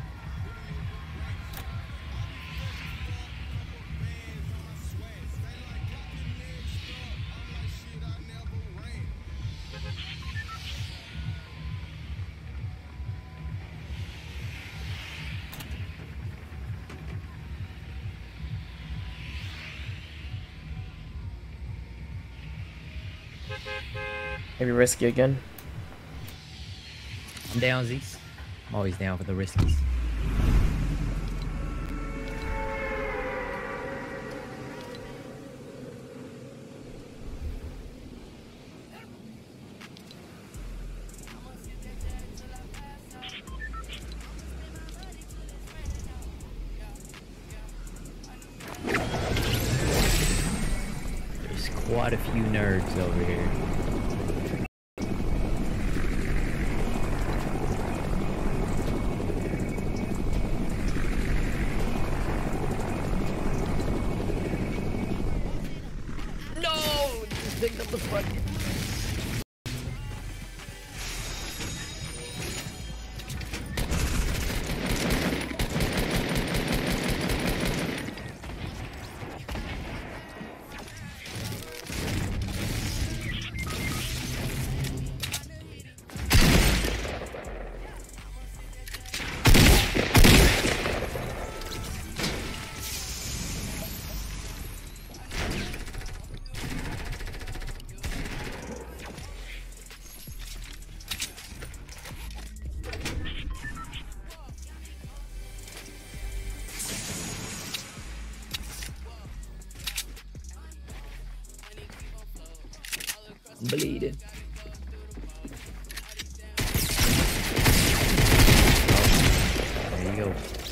Maybe risky again. I'm down, Zeus. I'm always down for the riskies. There's quite a few nerds over here. Picked up the fucking. Bleeding. There you go.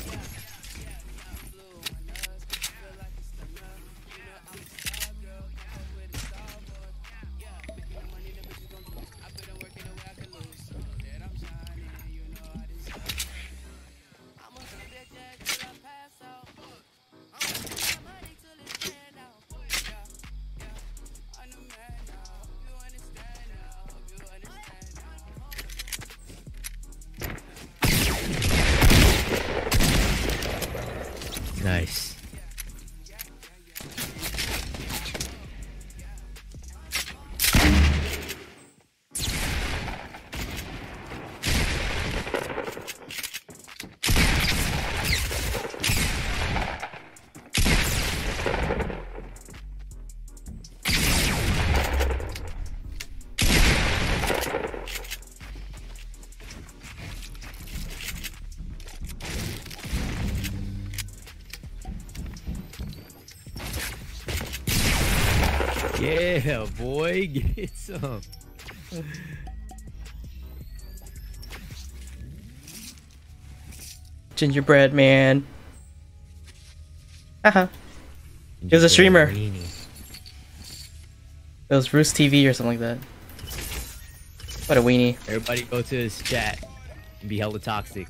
Nice. Yeah, boy, get some. Gingerbread man. Haha. He was a streamer. Weenie. It was Roost TV or something like that. What a weenie. Everybody go to his chat and be hella toxic.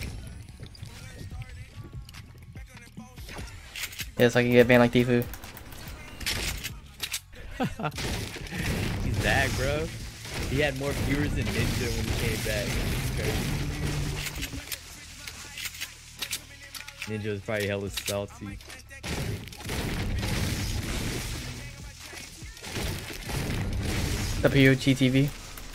Yeah, so I can get banned like Defu. He's back, bro. He had more viewers than Ninja when he came back. It's crazy. Ninja was probably hella salty. WGTV.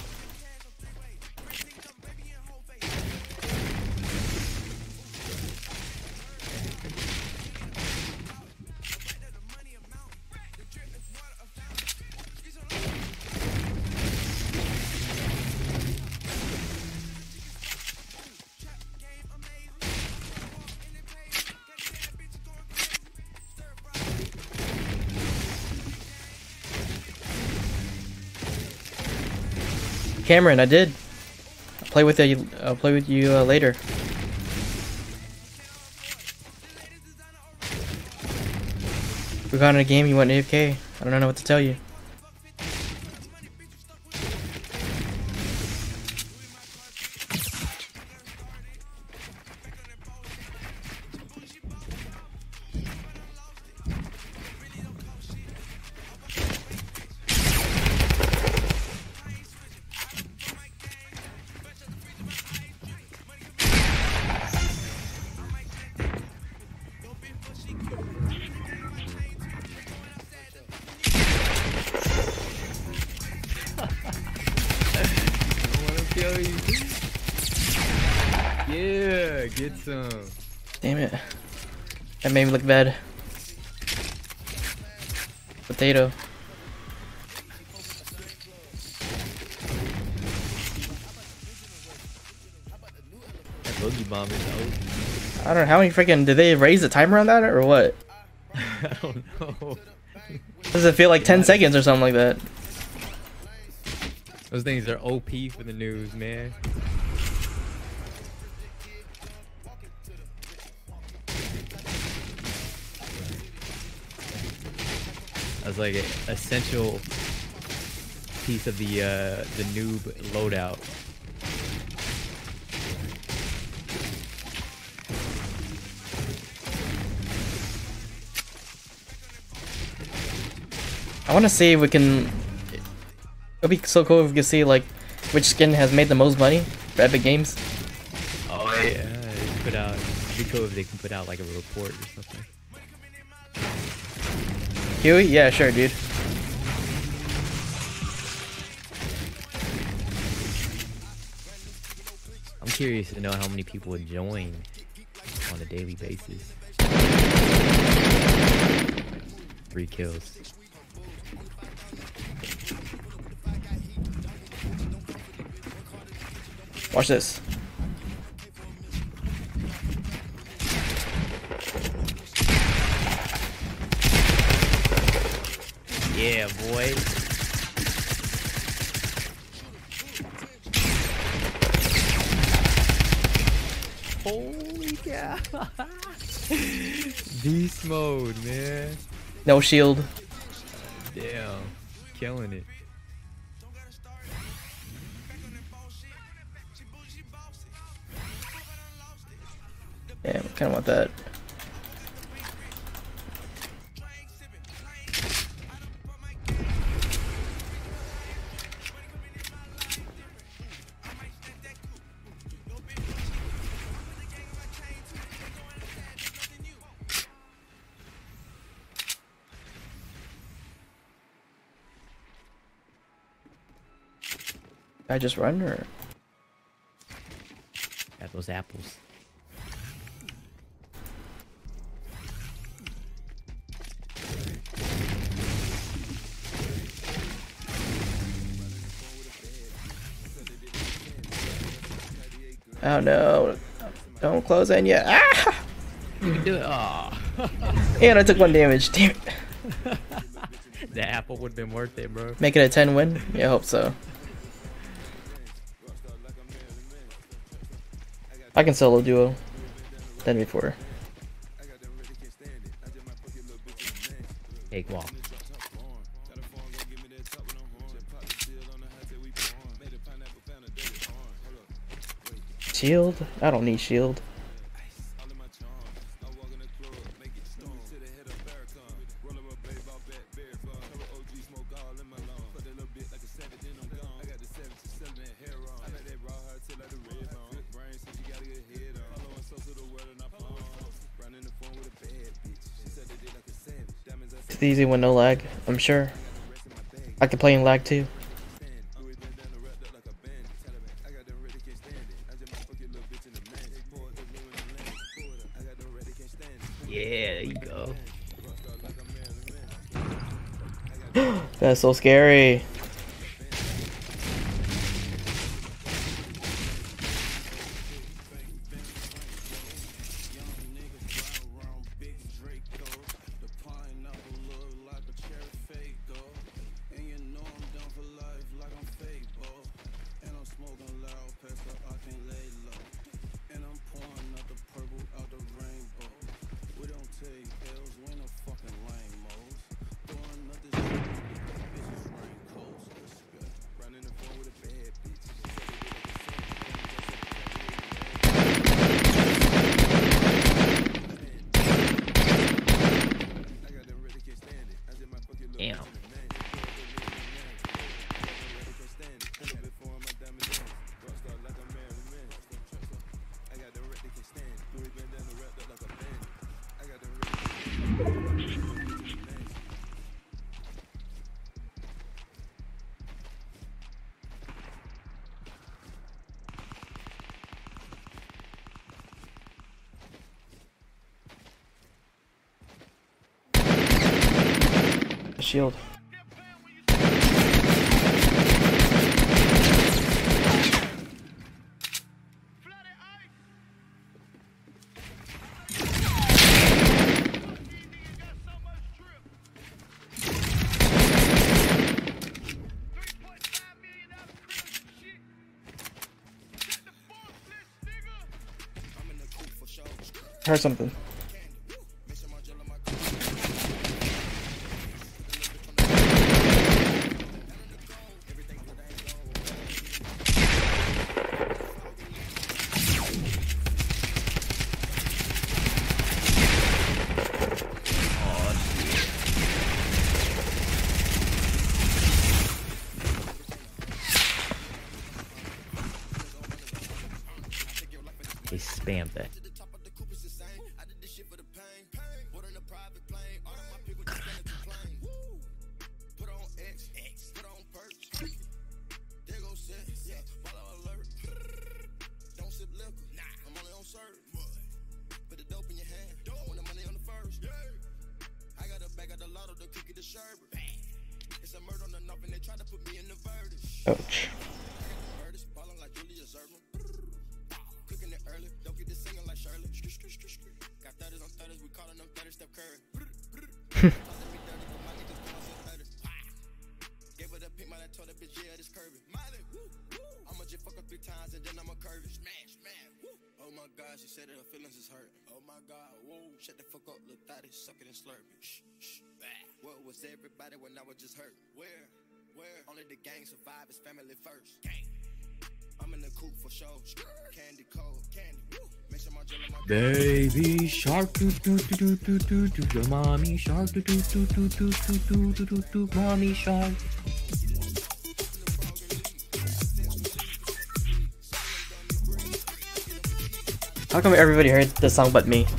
Cameron, I did. I'll play with you. I'll play with you later. We got in a game. You went AFK. I don't know what to tell you. Yeah, get some. Damn it. That made me look bad. Potato. That boogie bomb is OP. I don't know how many freaking did they raise the timer on that or what? I don't know. Does it feel like 10 seconds or something like that? Those things are OP for the news, man. That's like an essential piece of the noob loadout. I want to see if we can. It'd be so cool if we could see like which skin has made the most money for Epic Games. Oh yeah, they put out. It'd be cool if they can put out like a report or something. Huey? Yeah, sure, dude. I'm curious to know how many people would join on a daily basis. 3 kills. Watch this. Yeah, boy. Holy cow. Beast mode, man. No shield. Damn. Killing it. Yeah, I kinda want that. I just run or Got those apples. oh no. Don't close in yet. Ah! You can do it. Oh. And I took 1 damage. Damn it. The apple would have been worth it, bro. Make it a 10 win? Yeah, I hope so. I can solo duo. Than before. Cakewalk. Shield? I don't need shield. It's easy when no lag, I'm sure. I can play in lag too. Yeah, there you go. That's so scary. Damn. Shield. Heard something. They spammed it. Ouch. Oh my God, she said that her feelings is hurt. Oh my God, whoa, shut the fuck up, little thotty, suck it and slurp it. Shh, shh, bah. Where was everybody when I was just hurt? Where? Only the gang survive, it's family first. Gang. I'm in the coop for show. Candy cold, candy. Woo. Make sure my jello my Baby shark do do do do do do do. Mommy shark do do do do do do do do do. Mommy shark. How come everybody heard the song but me?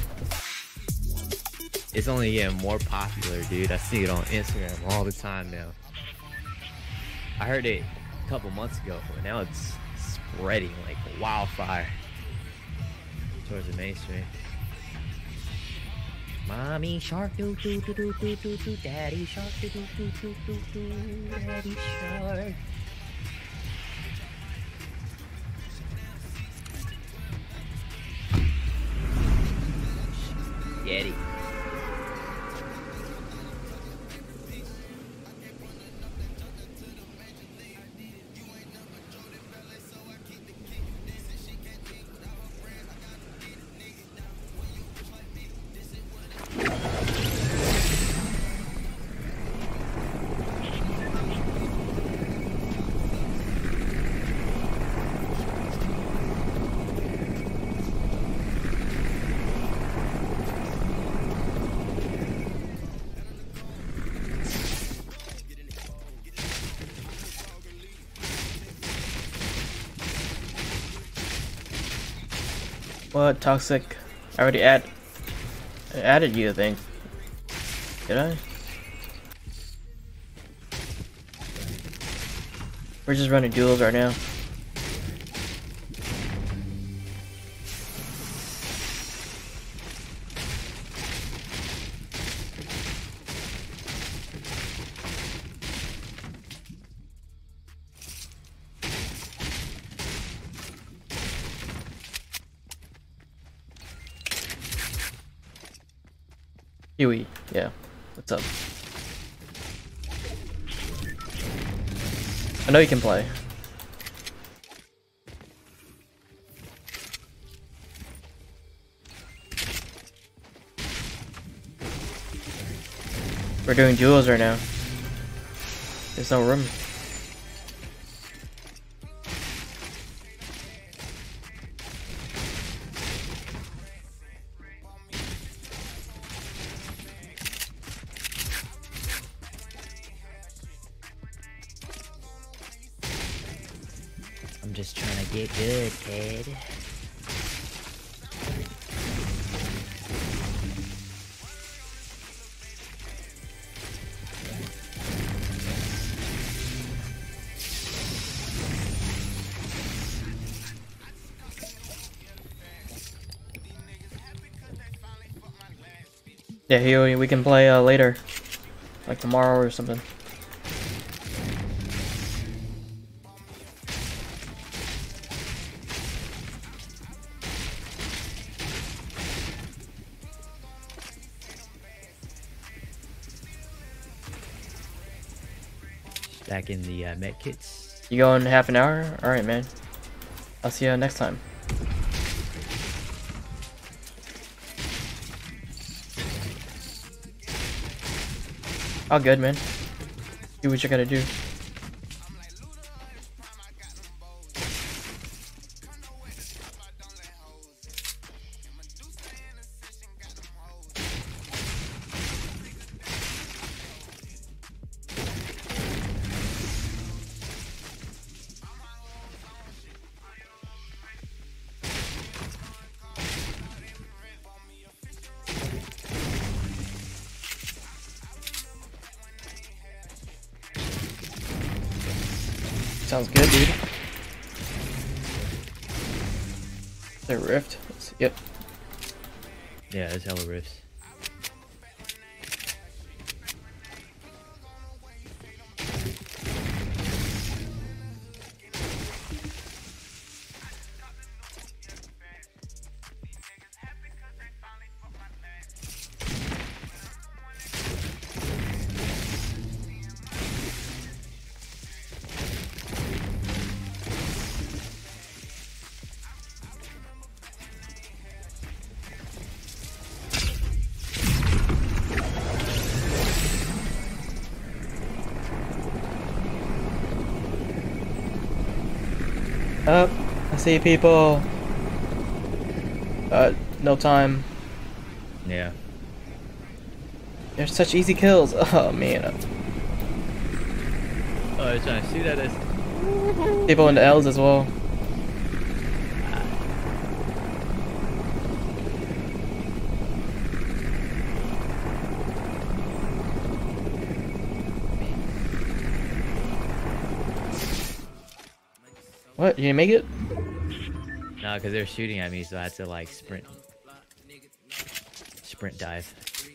It's only getting more popular, dude. I see it on Instagram all the time now. I heard it a couple months ago, but now it's spreading like wildfire towards the mainstream. Mommy shark do do do do do do do. Daddy shark do do do do do do. Daddy shark. Yeti. What toxic? I already added you, I think. Did I? We're just running duels right now. Huey, yeah. What's up? I know you can play. We're doing duels right now. There's no room. I'm just trying to get good, kid. Yeah, Huey, we can play later. Like tomorrow or something. Back in the med kits. You go in half an hour? Alright, man. I'll see you next time. All good, man. Do what you gotta do. Sounds good, dude. The rift? Yep. Yeah, there's hella rifts. Up. I see people. No time. Yeah. They're such easy kills. Oh man. Oh, I was trying to shoot at us. People in the L's as well. What? You didn't make it? No, because they were shooting at me, so I had to like sprint dive.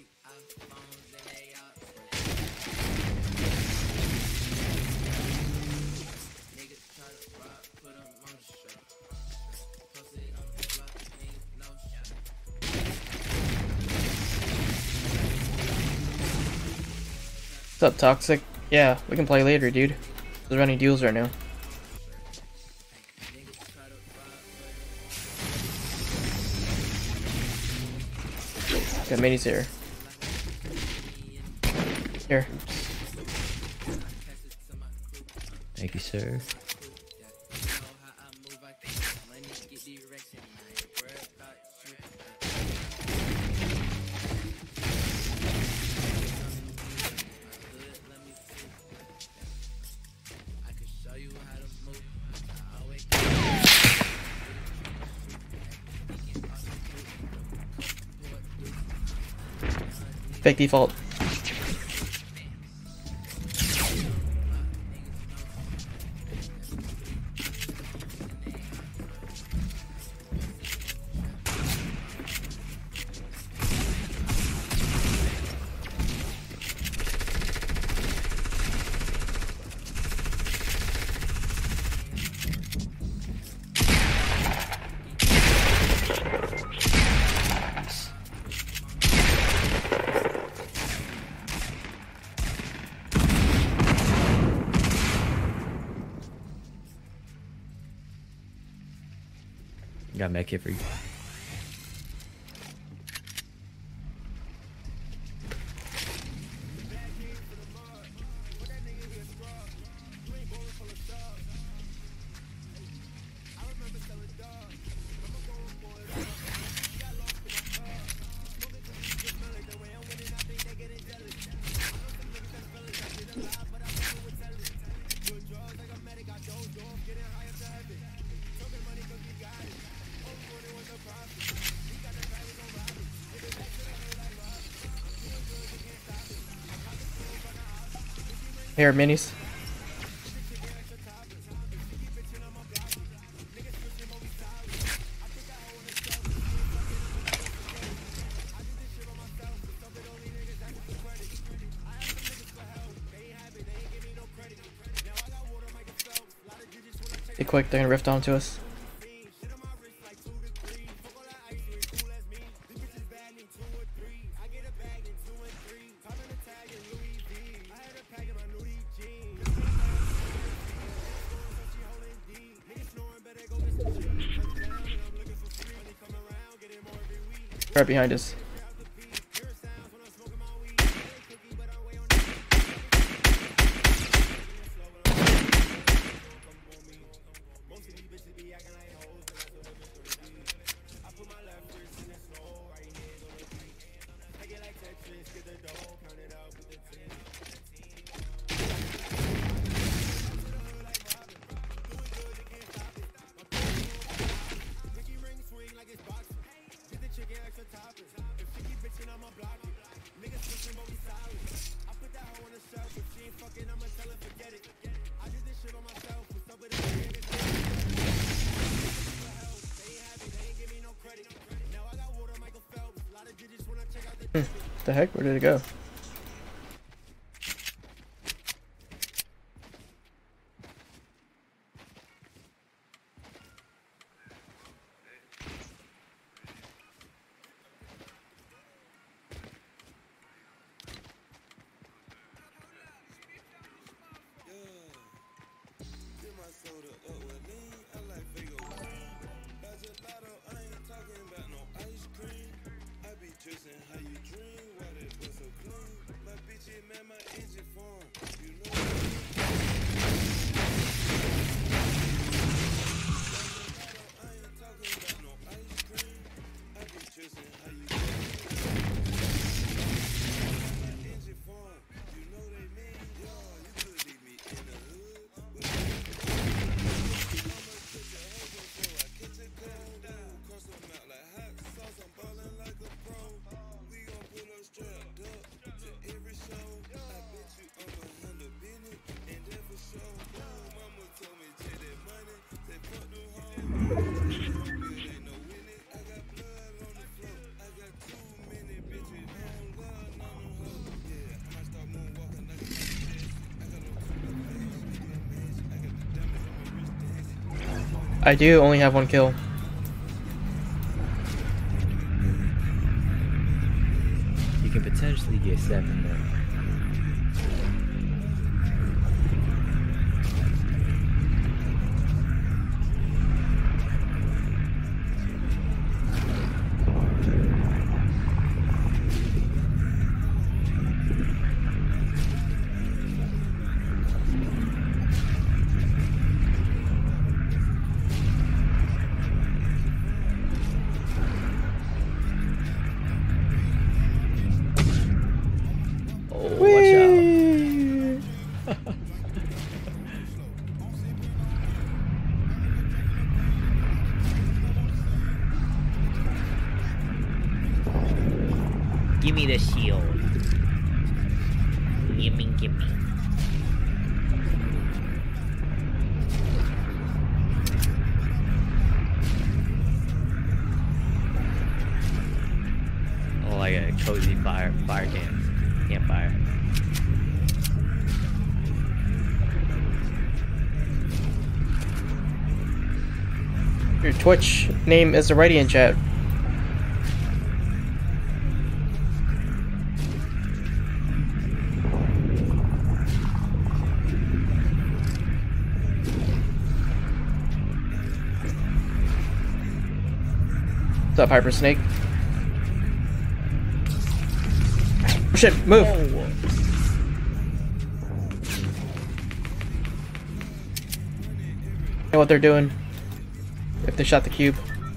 What's up, Toxic? Yeah, we can play later, dude. There's running deals right now. Got minis here. Here. Thank you, sir. Fake default. Got a med kit for you. Here, minis. Be quick, they're gonna rift onto us. Right behind us. What the heck? Where did it go? I do only have one kill. You can potentially get 7 though. Give me the shield. gimme. Oh, like a cozy fire campfire. Your Twitch name is already in chat. What's up, Hyper Snake? Oh, shit, move! Know what they're doing. If they shot the cube.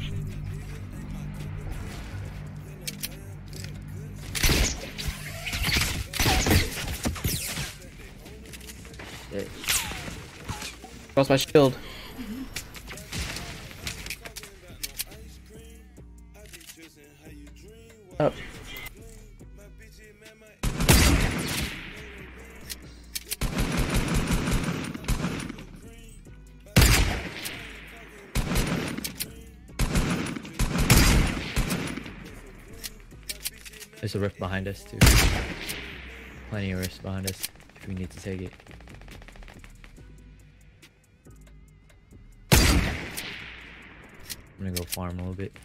Shit. Lost my shield. Up. There's a rift behind us too. Plenty of rifts behind us if we need to take it. I'm gonna go farm a little bit.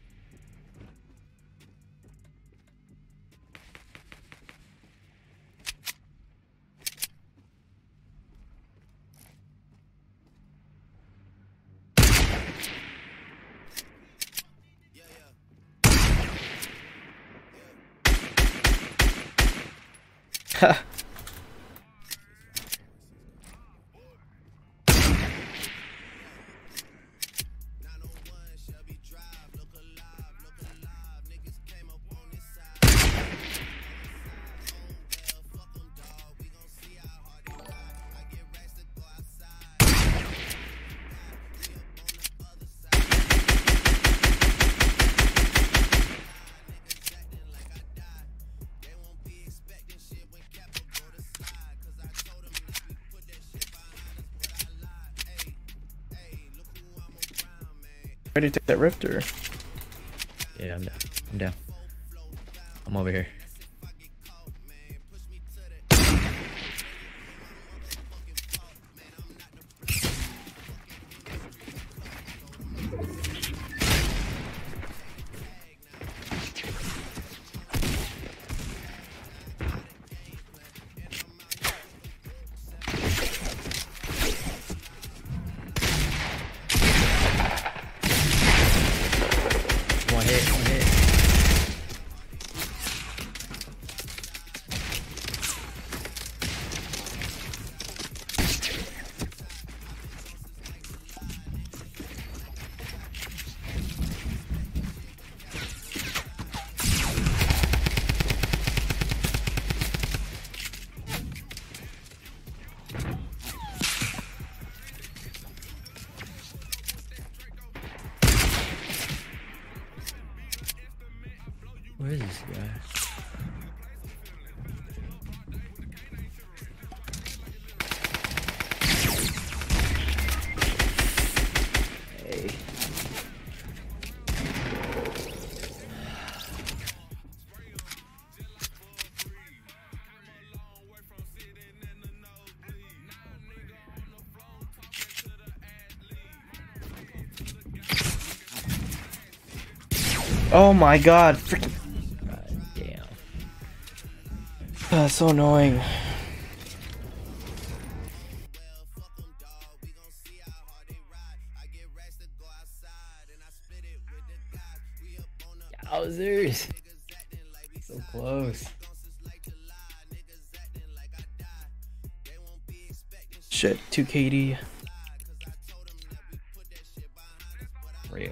Ha. Ready to take that rift or? Yeah, I'm down. I'm down. I'm over here. One hit, one hit. Where is this guy? Hey. Oh my god, freaking. God damn. That's so annoying. Yowzers. So close. Shit, 2 KD. Real.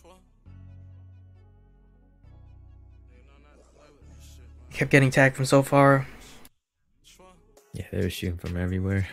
Kept getting tagged from so far. Yeah, they were shooting from everywhere.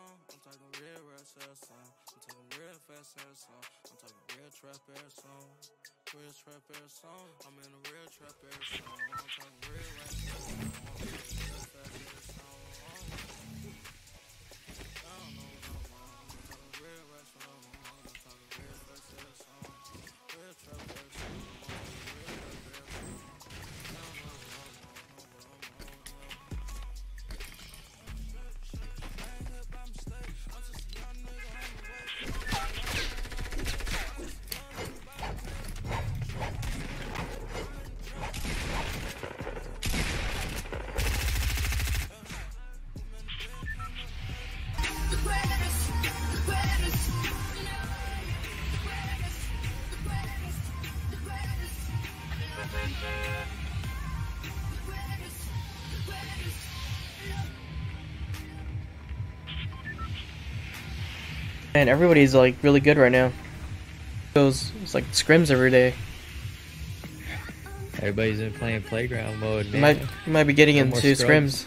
And everybody's like really good right now. It's like scrims every day. Everybody's been playing playground mode, man. You might be getting No more into scrubs. scrims.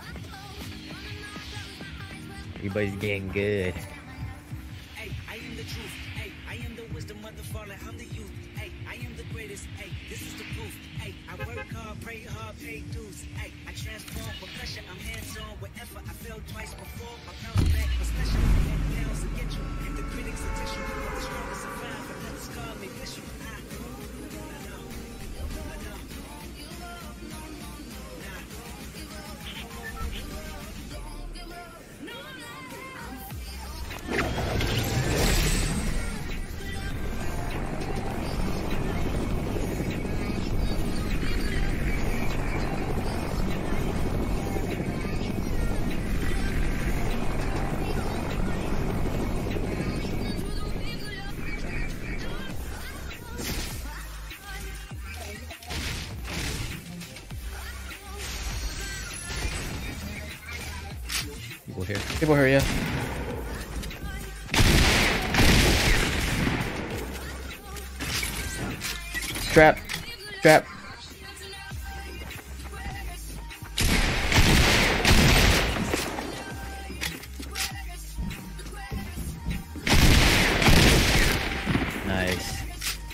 Everybody's getting good. Hey, I am the truth. Hey, I am the wisdom of the fallen. I'm the youth. Hey, I am the greatest. Hey, this is the proof. Hey, I work hard, pray hard, pay dues. Hey, I transform percussion. I'm hands-on with effort. I failed twice before. My bounce back for special. Nails to get you. And the critics will test you. But the strongest survive. But let this call me bless you. I know. People here. People here, yeah. Trap. Trap. Nice.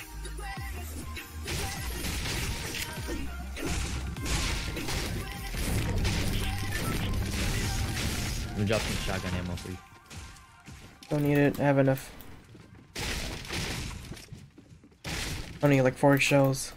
I'm gonna drop some shotgun ammo for you. Don't need it. I have enough. I need like 4 shells.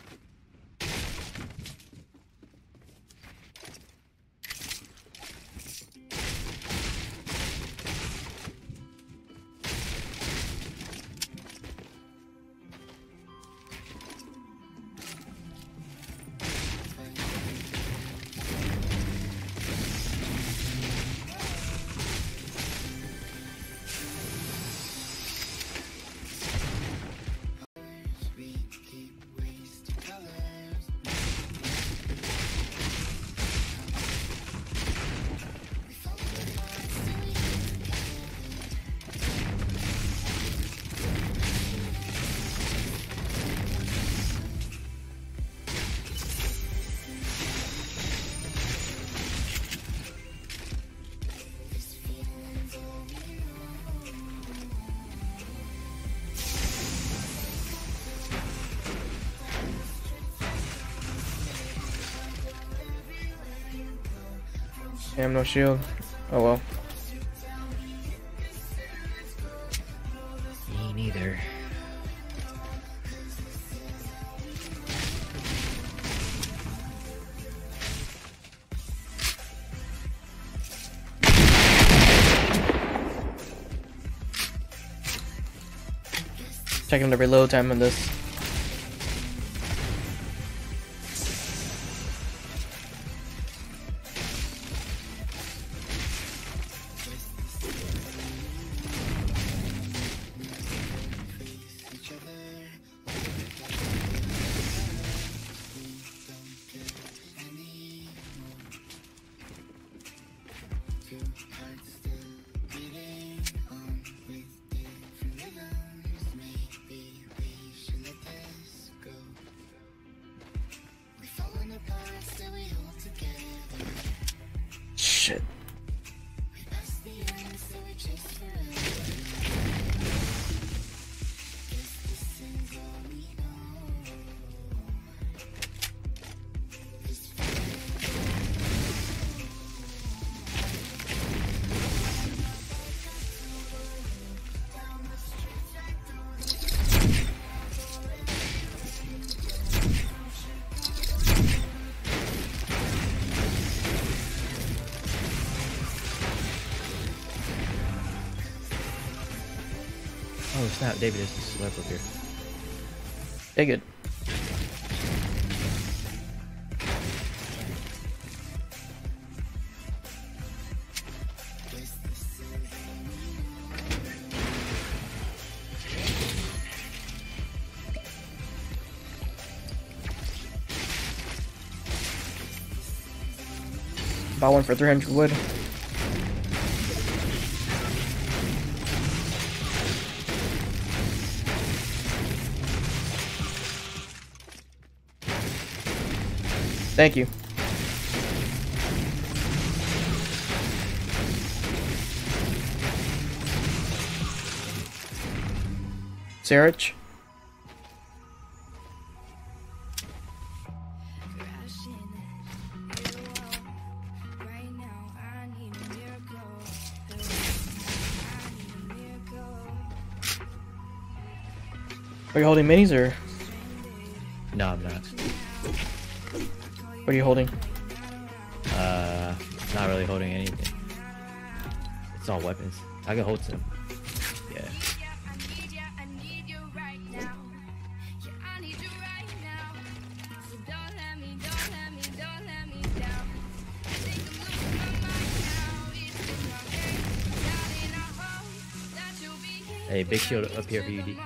Damn, no shield. Oh well. Me neither. Checking the reload time on this. shit. Oh snap, David is just left up here. Yeah, good. Buy one for 300 wood. Thank you. Sarich? Are you holding minis or No, I'm not. what are you holding? Not really holding anything. It's all weapons. I can hold some. Yeah. Hey, big shield up here for you, D.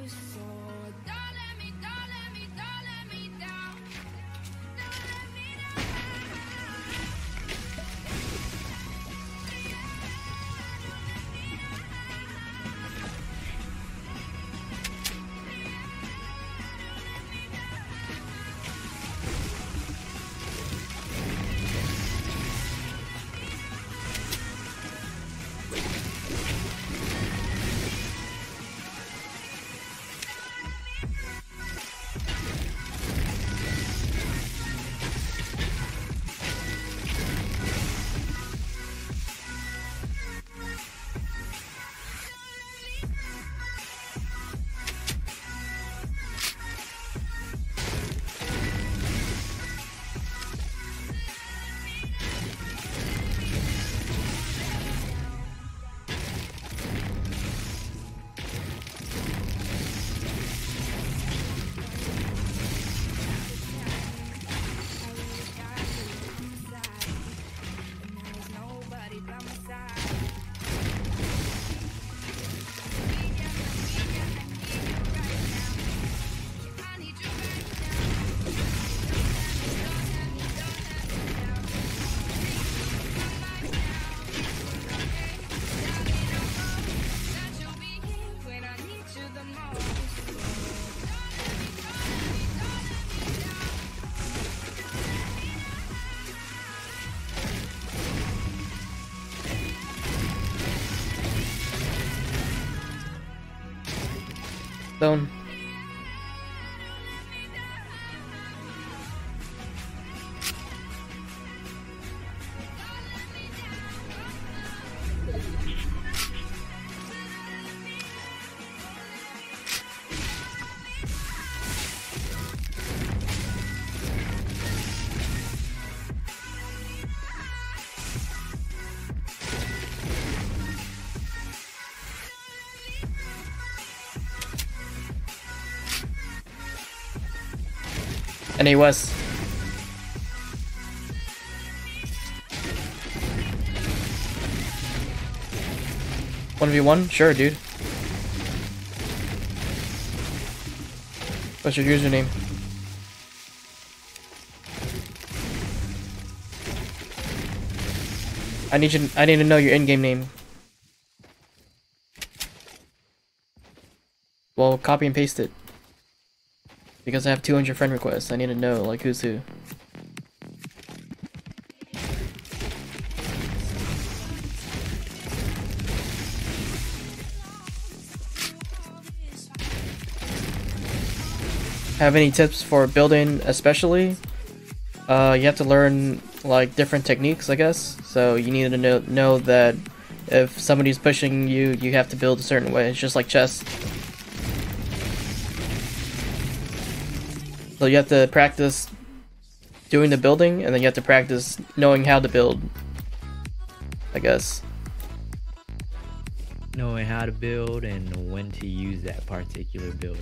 Stone. NA West. One v one? Sure, dude. What's your username? I need to know your in-game name. Well, copy and paste it. Because I have 200 friend requests, I need to know, like, who's who. have any tips for building, especially, you have to learn like different techniques, I guess. So you need to know that if somebody's pushing you, you have to build a certain way. It's just like chess. So you have to practice doing the building, and then you have to practice knowing how to build, I guess. Knowing how to build and when to use that particular build.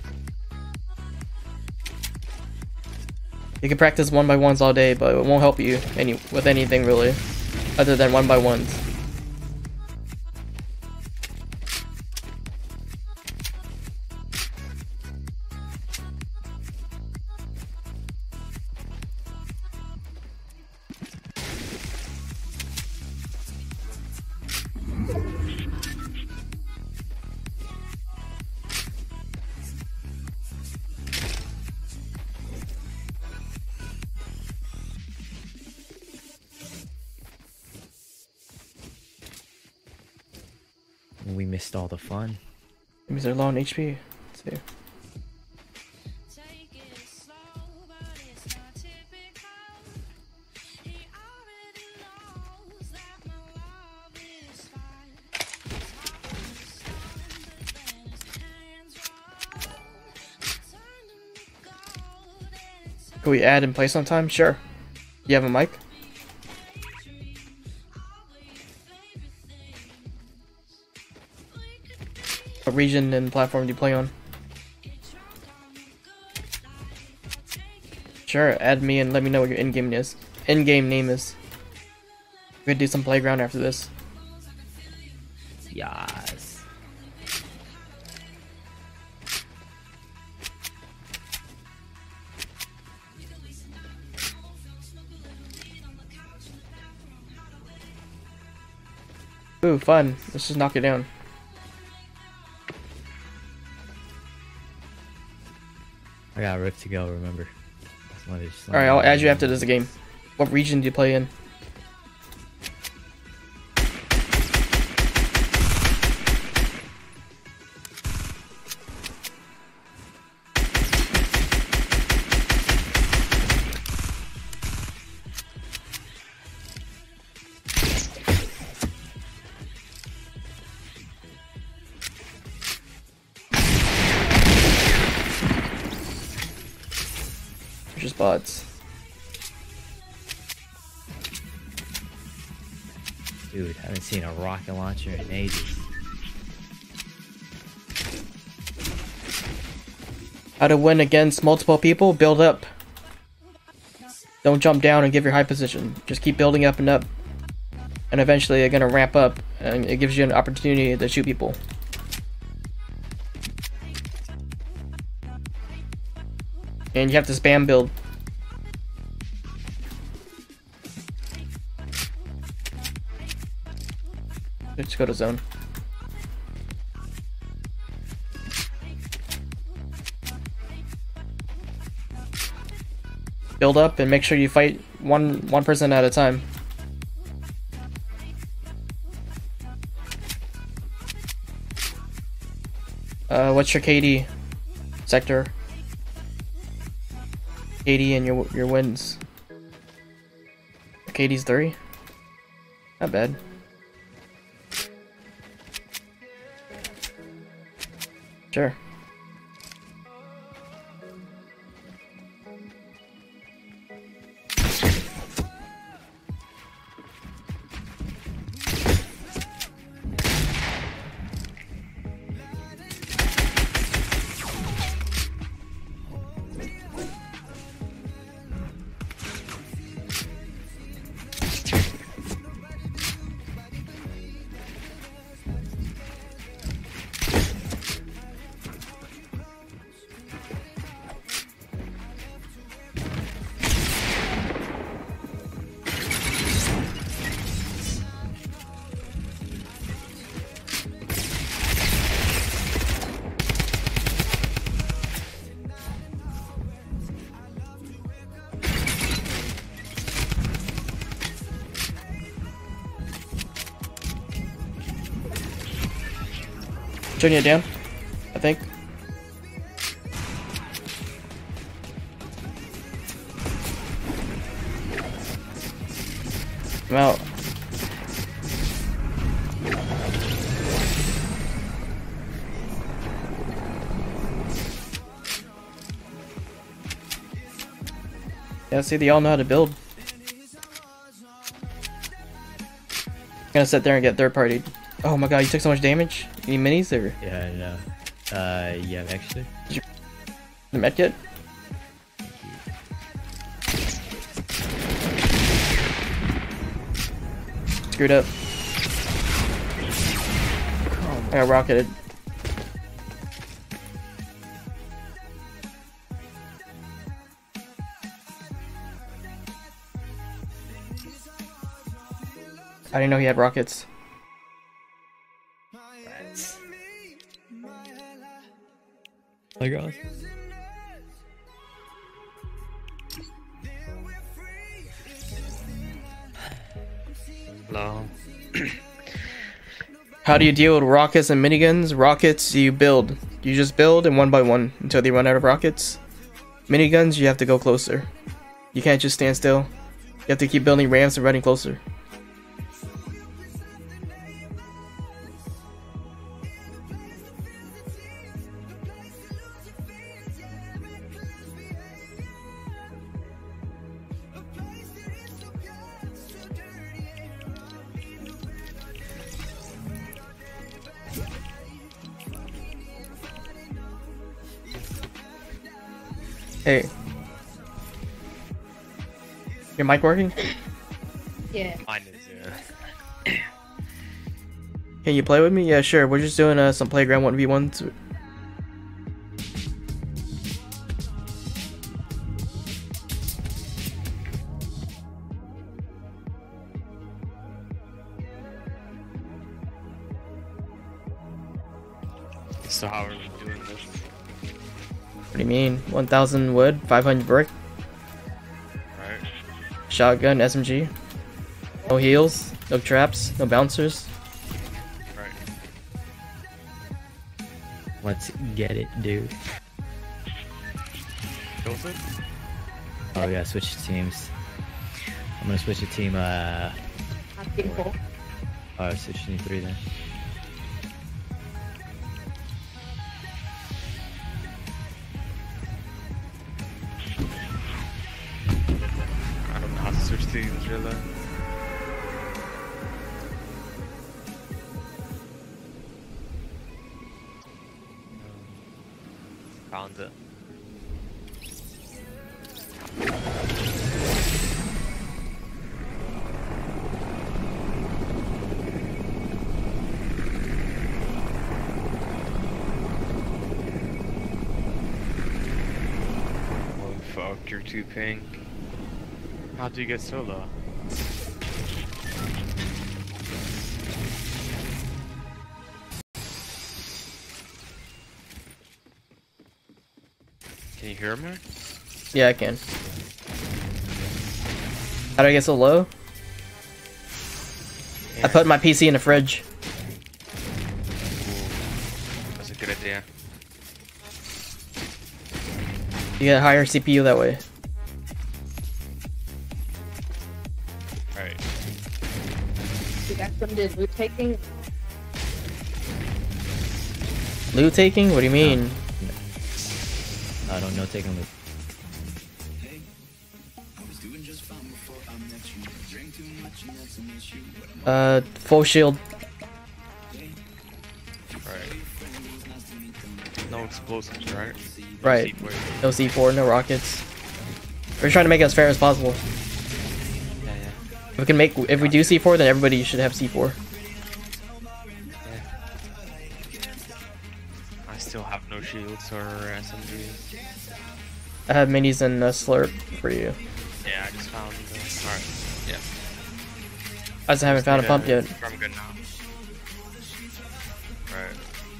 You can practice 1x1s all day, but it won't help you with anything really, other than 1x1s. We missed all the fun. Maybe they're low on HP. Let's see. Can we add and play sometime? Sure. You have a mic? What region and platform do you play on? Sure, add me and let me know what your in-game is. In-game name is. We could do some playground after this. Yes. Ooh, fun. Let's just knock it down. I got Rift to go, remember. Alright, I'll add you after this game. What region do you play in? Just bots. Dude, I haven't seen a rocket launcher in ages. How to win against multiple people? Build up. Don't jump down and give your high position. Just keep building up and up. And eventually you're gonna ramp up and it gives you an opportunity to shoot people. And you have to spam build. Let's go to zone. Build up and make sure you fight one person at a time. What's your KD sector? KD and your wins. KD's 3. Not bad. Sure. Turning it down, I think. I'm out. Yeah, see, they all know how to build. Gonna sit there and get third partied. Oh my god, you took so much damage? You need minis or Yeah, I know. Yeah, actually. the medkit? Screwed up. I got rocketed. I didn't know he had rockets. Oh god. Hello. How do you deal with rockets and miniguns? Rockets, you build. You just build and one by one until they run out of rockets. Miniguns, you have to go closer. You can't just stand still. You have to keep building ramps and running closer. Hey. Your mic working? Yeah. Mine is, Can you play with me? Yeah, sure. We're just doing some playground 1v1s. So how are we doing this? What do you mean? 1,000 wood, 500 brick, Right. shotgun, SMG. No heals, no traps, no bouncers. Right. Let's get it, dude. Kills it? Oh yeah, switch teams. I'm gonna switch to team, People. switch to team 3 then. I don't know how to switch teams really. Found it. Holy fuck, you're too pink. How do you get so low? Can you hear me? Yeah, I can. How do I get so low? I put my PC in the fridge. Ooh, that's a good idea. You get a higher CPU that way. Right. You got some did loot taking? Loot taking? What do you mean? I don't know, taking loot. Full shield. Right. No explosives, right? Right. C4. No C4, no rockets. We're trying to make it as fair as possible. Yeah, yeah. If we do C4, then everybody should have C4. I still have no shields or SMGs. I have minis and a slurp for you. Yeah, I just found the... Alright, yeah. I just haven't found a pump yet. I'm good now. Right.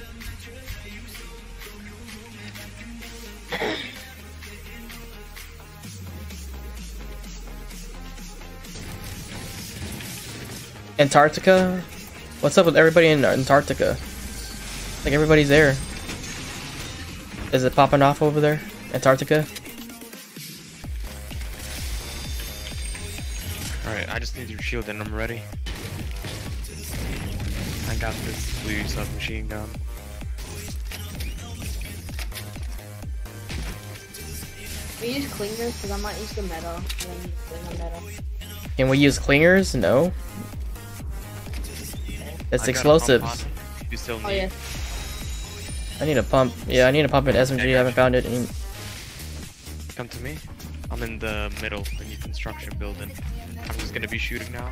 Antarctica? What's up with everybody in Antarctica? Like everybody's there. Is it popping off over there? Antarctica? Alright, I just need your shield and I'm ready. I got this blue submachine gun. We use clingers because I might use the metal. And then you bring the metal. Can we use clingers? No. It's I got a pump explosives. on. You still need. Oh yeah. I need a pump. Yeah, I need a pump in SMG. I haven't found it. Come to me. I'm in the middle, the new construction building. I'm just gonna be shooting now.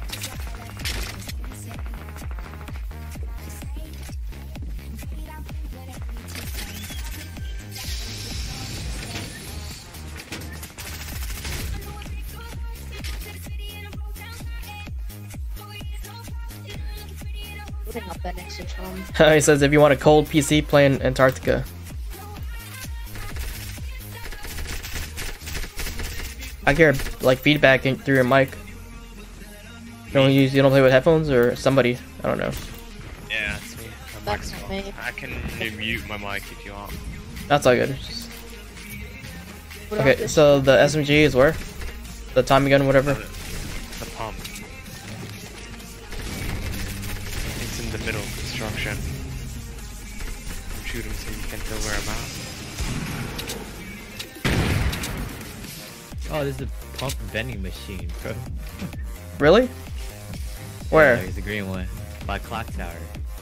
Putting up that extra charm. He says if you want a cold PC, play in Antarctica. I hear like feedback through your mic. You don't play with headphones or somebody? I don't know. Yeah, it's me. My That's mic's me. off. I can mute my mic if you want. That's all good. Put up Okay, this- so the SMG is where? The Tommy gun, whatever. The pump. It's in the middle of construction. I'm shooting so you can tell where I'm at. Oh, this is a pump vending machine, bro. Really? Where? Yeah, there's a green one. By Clock Tower.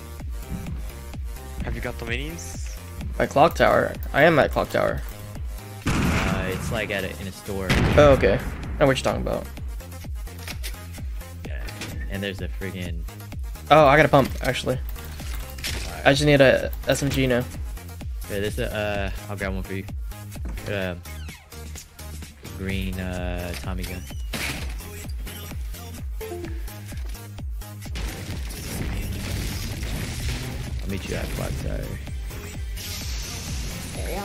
Have you got the minis? By Clock Tower. I am at Clock Tower. It's like in a store. Oh, okay. I know what you're talking about. Yeah. And there's a friggin' Oh, I got a pump, actually. I just need a SMG now. yeah, there's a I'll grab one for you. Green Tommy gun. I'll meet you at Clock Tower. Damn.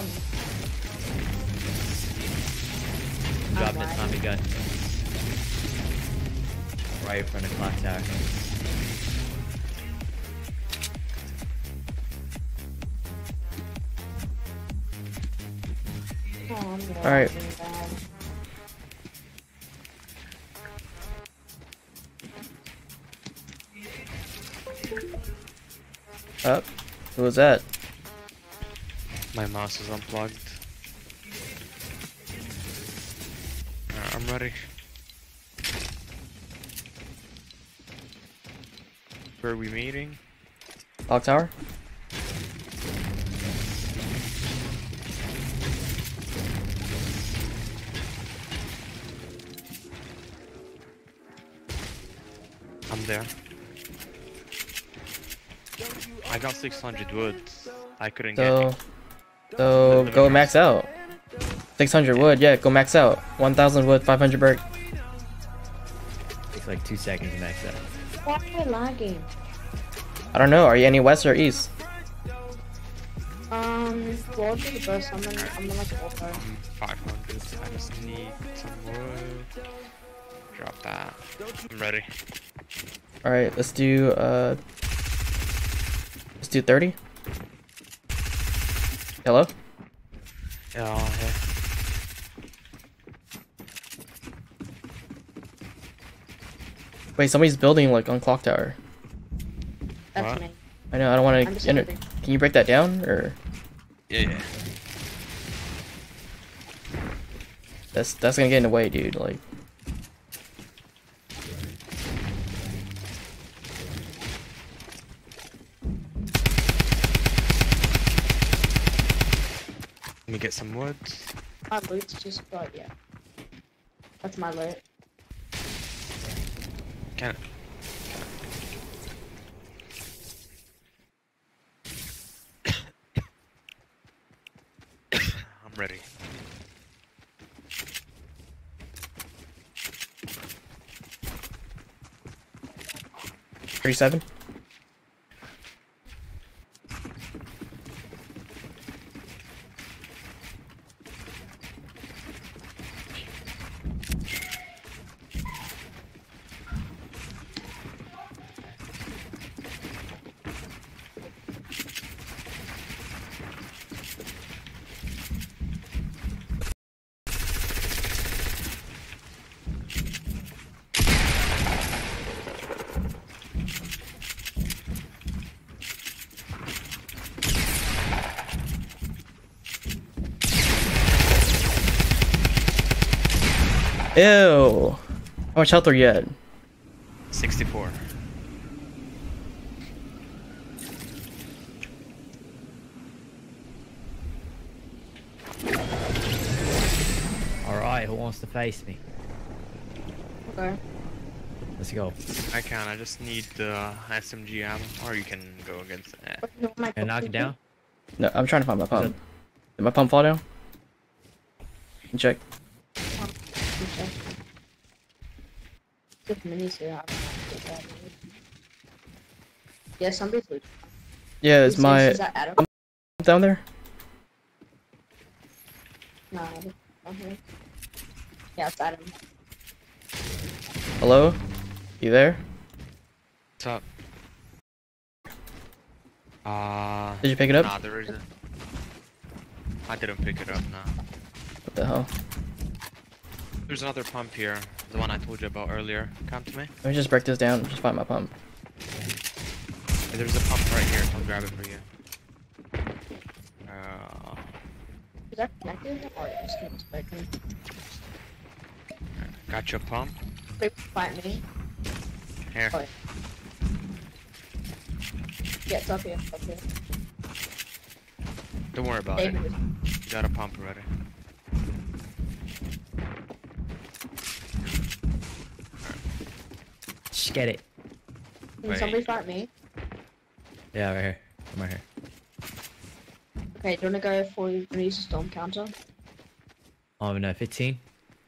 I'm dropping a Alright. Tommy gun. Right in front of Clock Tower. Oh, I'm really Alright. doing bad. Up. Who was that? My mouse is unplugged. I'm ready. Where are we meeting? Clock Tower? I'm there. I got 600 wood. I couldn't get So, it. so go max out. 600 wood, yeah, go max out. 1000 wood, 500 brick. Takes like 2 seconds to max out. Why am I lagging? I don't know, are you any west or east? Well, I'll do the best. I'm in like a water. 500. I just need some wood. Drop that. I'm ready. Alright, let's do 30. Hello? Yeah, yeah. Wait, somebody's building like on Clock Tower. That's What? me. I know, I don't want I'm to just enter. moving. Can you break that down or Yeah. that's gonna get in the way, dude, like. Let me get some wood. My loot's just got, yeah. That's my loot. Can I'm ready. $37? Ew. How much health are you at? 64. Alright, who wants to face me? Okay. Let's go. I can. I just need the SMG ammo, or you can go against that. What, you want my Can I knock it down? No, I'm trying to find my pump. Did my pump fall down? Check. Good minis here. Yeah, somebody's looting. Yeah, is my Is that Adam? down there? No. Okay. Yeah, it's Adam. Hello? You there? What's up? Did you pick it up? Nah, there isn't. I didn't pick it up, nah. What the hell? There's another pump here, the one I told you about earlier. Come to me. Let me just break this down and just find my pump. Hey, there's a pump right here. I'll grab it for you. Is that connected? Or just keep spoken? Got your pump? They fight me. Here. Oh, yeah, it's up here. It's up here. Don't worry about it. You got a pump already. Just get it. Can Wait. somebody fight me? Yeah, right here. I'm right here. Okay, do you wanna go for you to use a storm counter? Oh no, 15.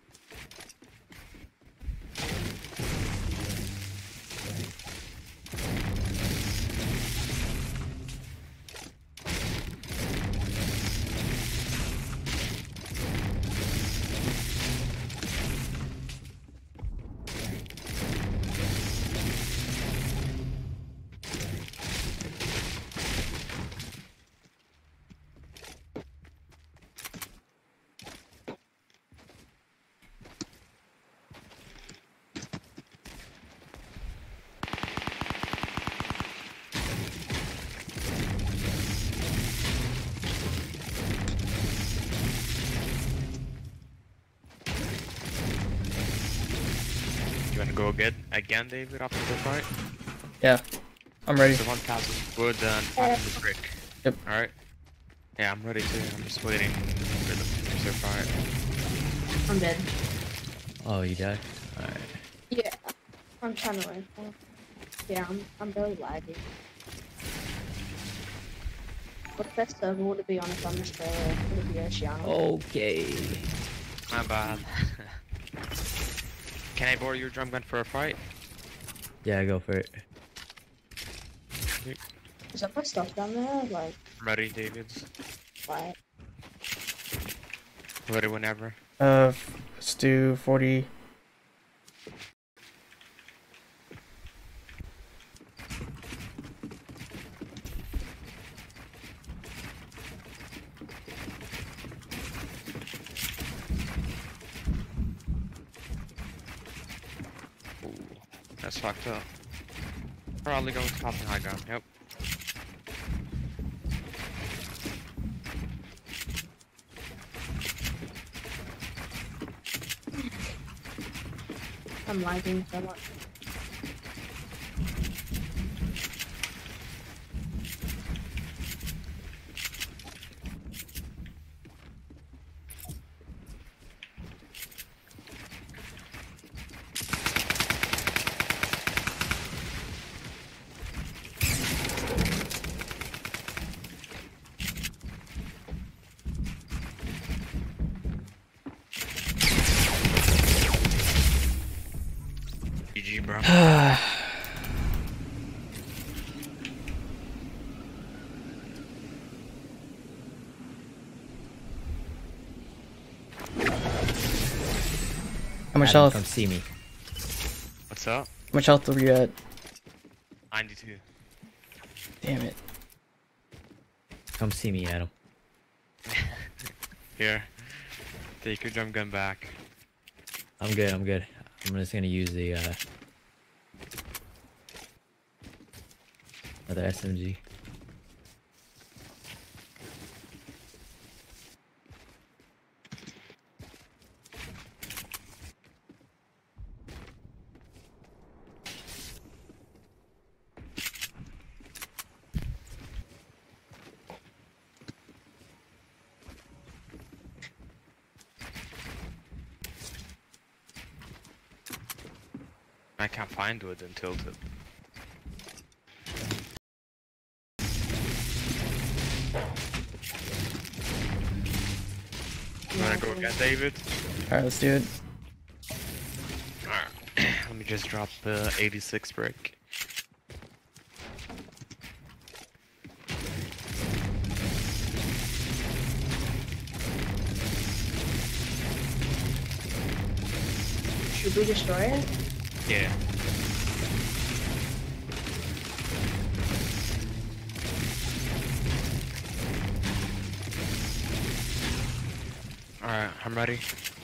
You wanna go again, David, after the fight? Yeah. I'm ready. So 1,000 wood and 500 brick. Yep. Alright. Yeah, I'm ready too. I'm just waiting for them to finish their fight. I'm dead. Oh, you died? Alright. Yeah. I'm trying to wait for him. Yeah, I'm very laggy. What best server would it be on if I'm Australia? Would it be Oceania? Okay. My bad. Can I borrow your drum gun for a fight? Yeah, go for it. Is that my stuff down there? Like, I'm ready, David's. what? Ready whenever. Let's do 40. Ooh, that's fucked up. Probably going to top the high ground. Yep. I'm lagging so much. GG, bro. How much Adam, health? come see me. What's up? How much health are you at? 92. Damn it. Come see me, Adam. Here. Take your drum gun back. I'm good, I'm good. I'm just gonna use the, other SMG. I can't find wood and tilt it. You wanna go get David? Alright, let's do it. Alright, let me just drop the 86 brick. Should we destroy it? Yeah. Alright, I'm ready.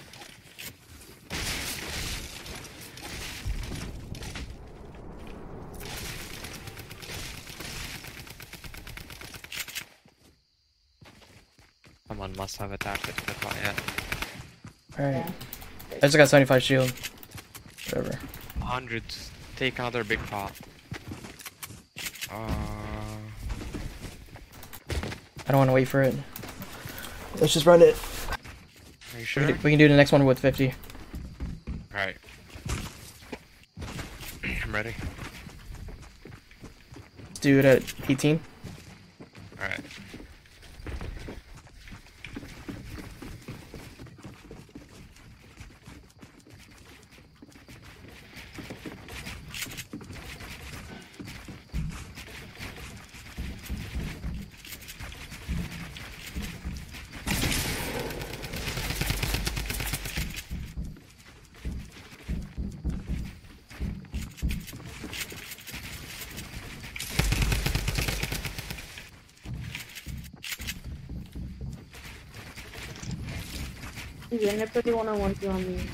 Someone must have attacked it, but not yet. Alright. I just got 75 shield. Whatever. 100. Take another big pot. I don't want to wait for it. Let's just run it. Are you sure? We can do the next one with 50. Alright. I'm ready. Let's do it at 18. Alright. Yeah, and I put the 1-on-1 on me.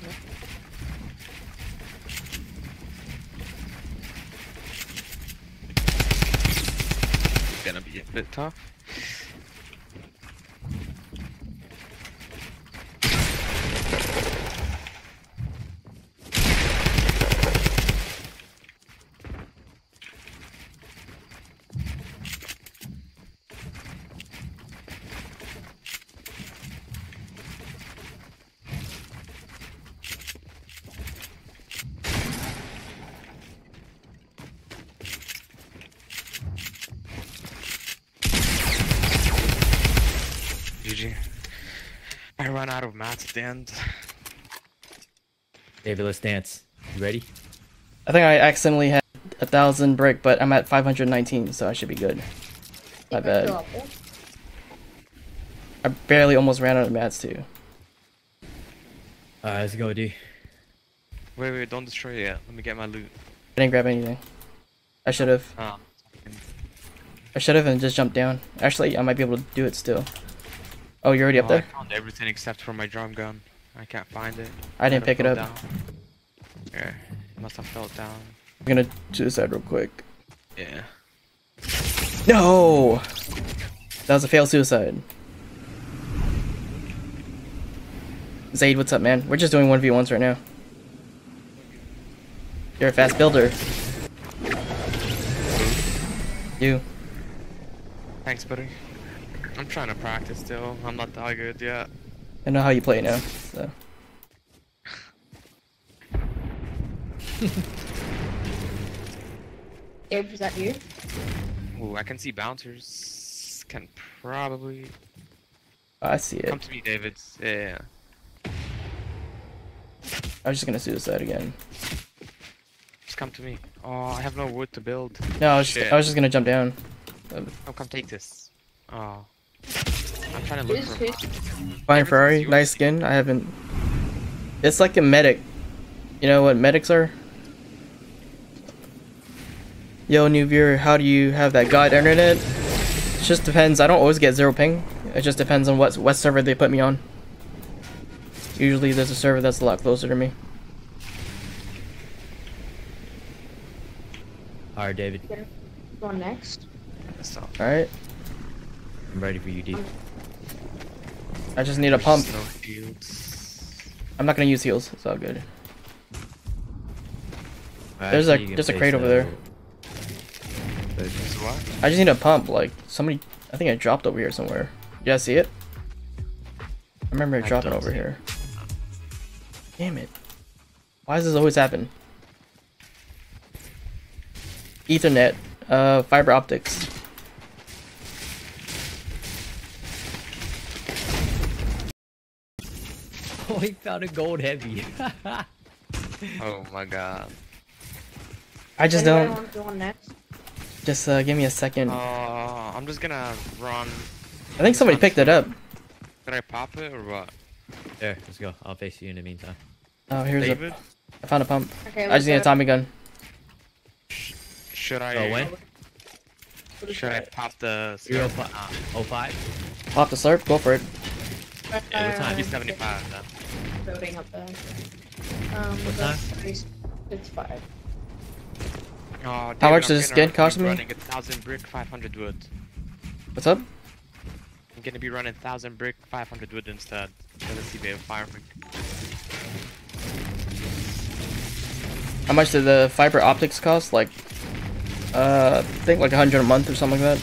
It's gonna be a bit tough. GG. I ran out of mats at the end. David, let's dance. You ready? I think I accidentally had 1,000 brick, but I'm at 519, so I should be good. My bad. I barely almost ran out of mats too. Alright, let's go, D. Wait, don't destroy it yet. Let me get my loot. I didn't grab anything. I should have. Ah. I should have and just jumped down. Actually, I might be able to do it still. Oh, you're already up there? I found everything except for my drum gun. I can't find it. I didn't pick it up. Down. Yeah, must have fell down. I'm gonna suicide real quick. Yeah. No! That was a failed suicide. Zaid, what's up, man? We're just doing 1v1s right now. You're a fast builder. You. Thanks, buddy. I'm trying to practice still. I'm not that good yet. I know how you play now, so. Dave, is that you? Ooh, I can see bouncers. Can probably I see it. come to me, David. Yeah. I was just gonna suicide again. Just come to me. Oh, I have no wood to build. No, I was Shit. just gonna jump down. Oh, come take this. Oh. I'm trying to look for a pot. Fine Ferrari, nice skin. I haven't. It's like a medic. You know what medics are? Yo, new viewer, how do you have that god internet? It just depends. I don't always get 0 ping. It just depends on what server they put me on. Usually there's a server that's a lot closer to me. Alright, David. Going next. So, Alright. I'm ready for you, D. I just need a pump. no shields. I'm not gonna use heals. It's all good. Alright, There's a crate over there. This is what? I just need a pump. Like somebody, I think I dropped over here somewhere. You guys see it? I remember it dropping over here. Damn it! Why does this always happen? Ethernet, fiber optics. Oh, he found a gold heavy. Oh my god. I just Anybody don't. want to go on next? Just give me a second. I'm just gonna run. I think somebody picked it up. Can I pop it or what? There, let's go. I'll face you in the meantime. Oh, here's David? I found a pump. Okay, I just need a Tommy gun. Should I? Oh, when? Should I pop the? 05? Pop the slurp. Go for it. Yeah, what time? 75 then. Building up there. What time? It's 5. Oh, How much I'm does gonna skin cost be me? Running 1,000 brick, 500 wood. What's up? I'm gonna be running 1,000 brick, 500 wood instead. So let's see, babe, farming. How much did the fiber optics cost? Like, I think like 100 a month or something like that.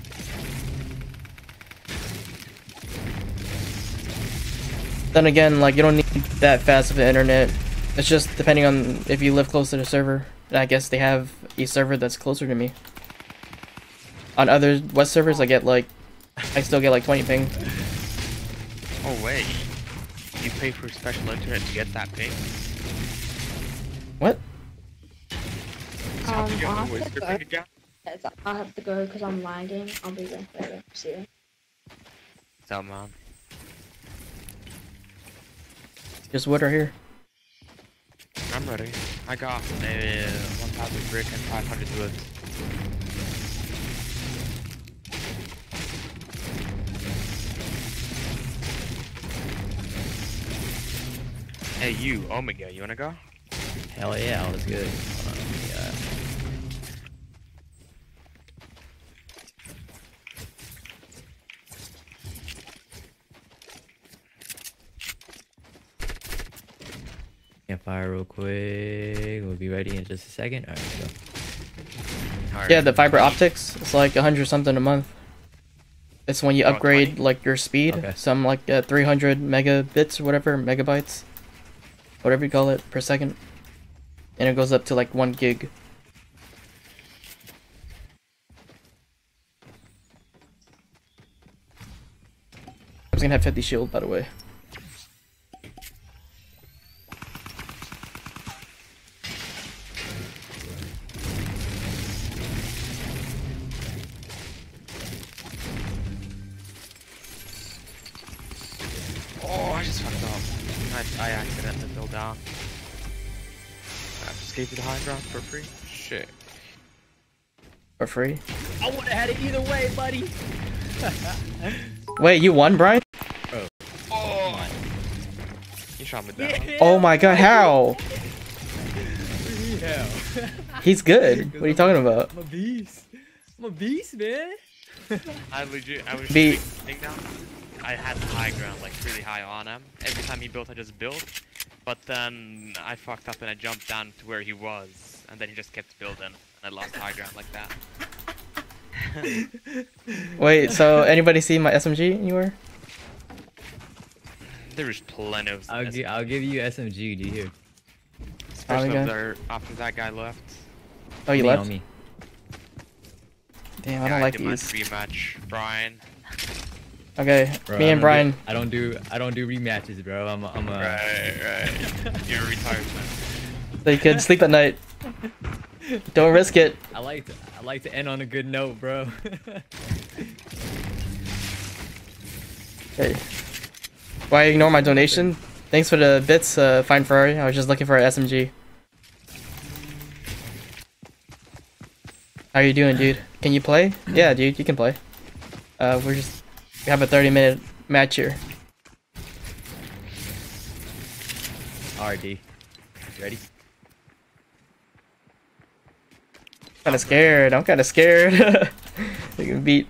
Then again, like you don't need that fast of an internet. It's just depending on if you live close to the server. And I guess they have a server that's closer to me. On other West servers, I still get like 20 ping. Oh wait, you pay for special internet to get that ping? What? How'd you get I'll the have voice to go. ping again? Yes, I'll have to go because I'm lagging. I'll be there later. See you. So man. There's wood right here. I'm ready. I got 1,000 brick and 500 wood. Hey you, Omega, you wanna go? Hell yeah, let's good. Hold on, let me, Campfire real quick. We'll be ready in just a second. Alright, let's go. Alright. Yeah, the fiber optics. It's like 100 something a month. It's when you Oh, upgrade 20? like your speed. Okay. Some like 300 megabits or whatever, megabytes, whatever you call it, per second, and it goes up to like 1 gig. I was gonna have 50 shield, by the way. Oh, I just fucked up. I accidentally fell down. I just gave you the high ground for free? Shit. For free. I would have had it either way, buddy. Wait, you won, Brian? Oh! You shot me down. Oh my god, how? Yeah. He's good. What are you talking about? I'm a beast. I'm a beast, man. I was Beat. shooting down. I had the high ground, like really high on him. Every time he built, I just built. But then I fucked up and I jumped down to where he was, and then he just kept building, and I lost high ground like that. Wait, so anybody see my SMG anywhere? There was plenty of. I'll give you SMG, dude. Here. Especially Okay. after that guy left. Oh, you Me left? on me. Damn, I Yeah, don't like did my these. rematch, Brian. Okay, Bro, me and Brian. I don't do rematches, bro. I'm a Right. You're a retarded man. So you could sleep at night. Don't risk it. I like to end on a good note, bro. Hey. Why ignore my donation? Thanks for the bits, Fine Ferrari. I was just looking for an SMG. How you doing, dude? Can you play? Yeah, dude, you can play. We have a 30-minute match here. RD. You ready? Kinda scared. I'm kinda scared. You can beat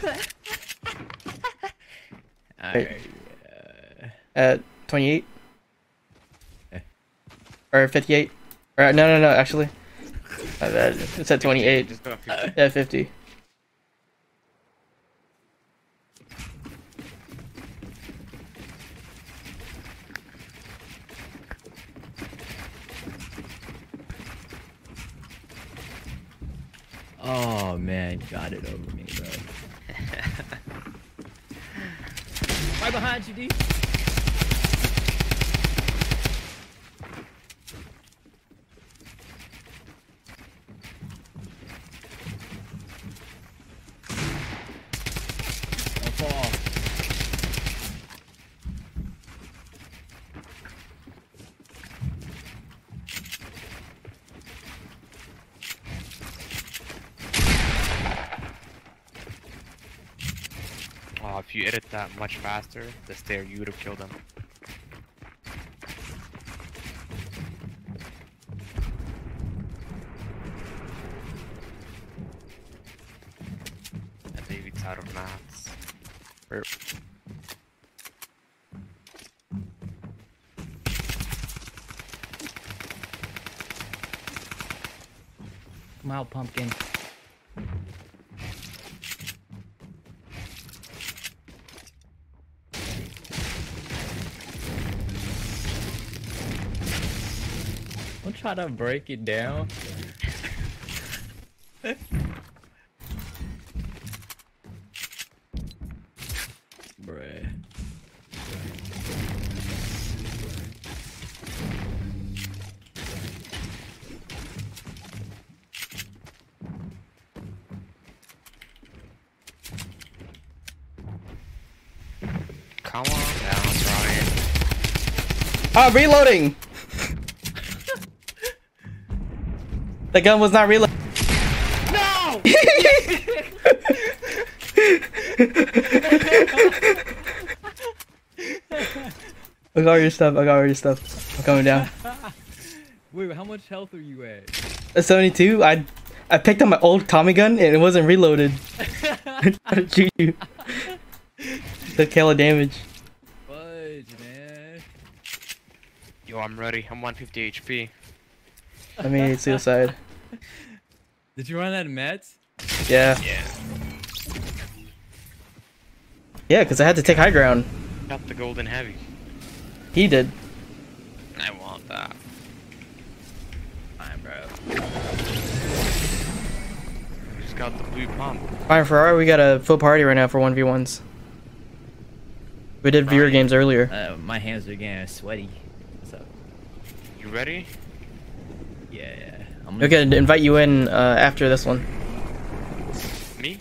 Alright. at 28 Eh. or 58. Or no, actually. My bad. It's at 28. Just go 50. Yeah, 50. Oh man, got it over me, bro. Right behind you, D. Don't fall. Oh, if you edit that much faster, the stair, you would have killed him. And David's out of mats. Rip. Come out, pumpkin. Don't try to break it down. Bruh. Come on down, Ryan. Ah, reloading! The gun was not reloading. No! I got all your stuff. I got all your stuff. I'm coming down. Wait, how much health are you at? A 72. I picked up my old Tommy gun and it wasn't reloaded. I shoot you. Took hella damage. Fudge, man. Yo, I'm ready. I'm 150 HP. I made suicide. Did you run out of meds? Yeah. Yeah. Yeah, because I had to take high ground. Got the golden heavy. He did. I want that. Fine, bro. Just got the blue pump. Fine, Ferrari, we got a full party right now for 1v1s. We did viewer games earlier. My hands are getting sweaty. What's up? You ready? Yeah. We're gonna invite you in after this one. Me?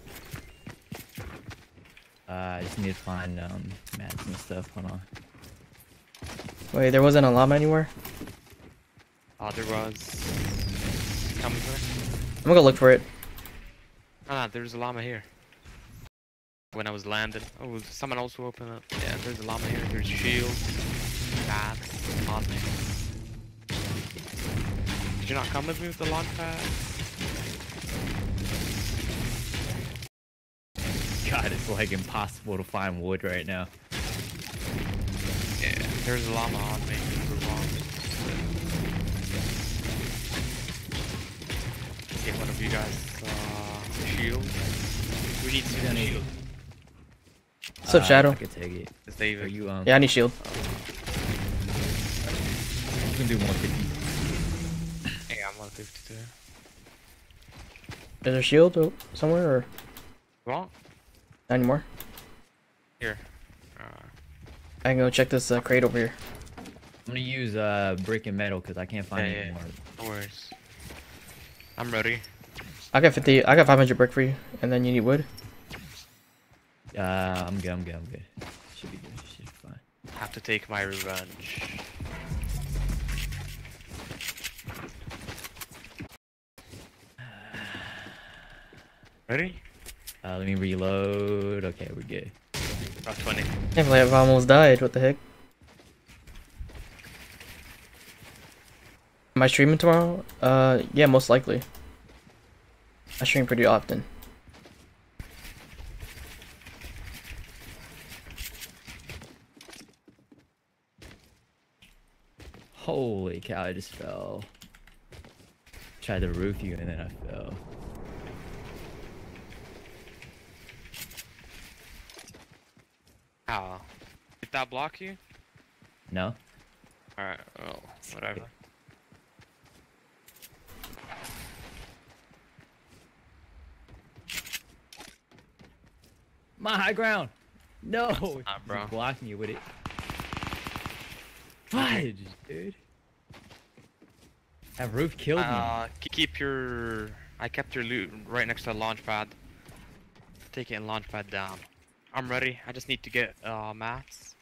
I just need to find mats and stuff. Hold on. Wait, there wasn't a llama anywhere? Oh, there was. Coming for it? I'm gonna go look for it. Ah, there's a llama here. When I was landing. Oh, someone also opened up. Yeah, there's a llama here. There's shield. Bats. On me. Did you not come with me with the launch pad? God, it's like impossible to find wood right now. Yeah, there's a llama on me. We're wrong. Get one of you guys shield. We need two shield. What's up, Shadow? I could take it. Is they Are you Yeah, I need shield. You can do 150. Yeah, I'm 152. Is there a shield somewhere or What? not anymore? Here. I can go check this crate over here. I'm gonna use brick and metal because I can't find Yeah, any yeah. more. No worries. I'm ready. I got 50. I got 500 brick for you, and then you need wood. I'm good. I'm good. Should be good. Should be fine. Have to take my revenge. Ready? Let me reload. Okay, we're good. About 20. Can't believe I've almost died. What the heck? Am I streaming tomorrow? Yeah, most likely. I stream pretty often. Holy cow! I just fell. Tried to roof you and then I fell. How? Did that block you? No. Alright, well, whatever. My high ground. No. bro. He's blocking you with it. Fudge, dude. That roof killed me. Keep your. I kept your loot right next to the launch pad. Take it and launch pad down. I'm ready. I just need to get mats.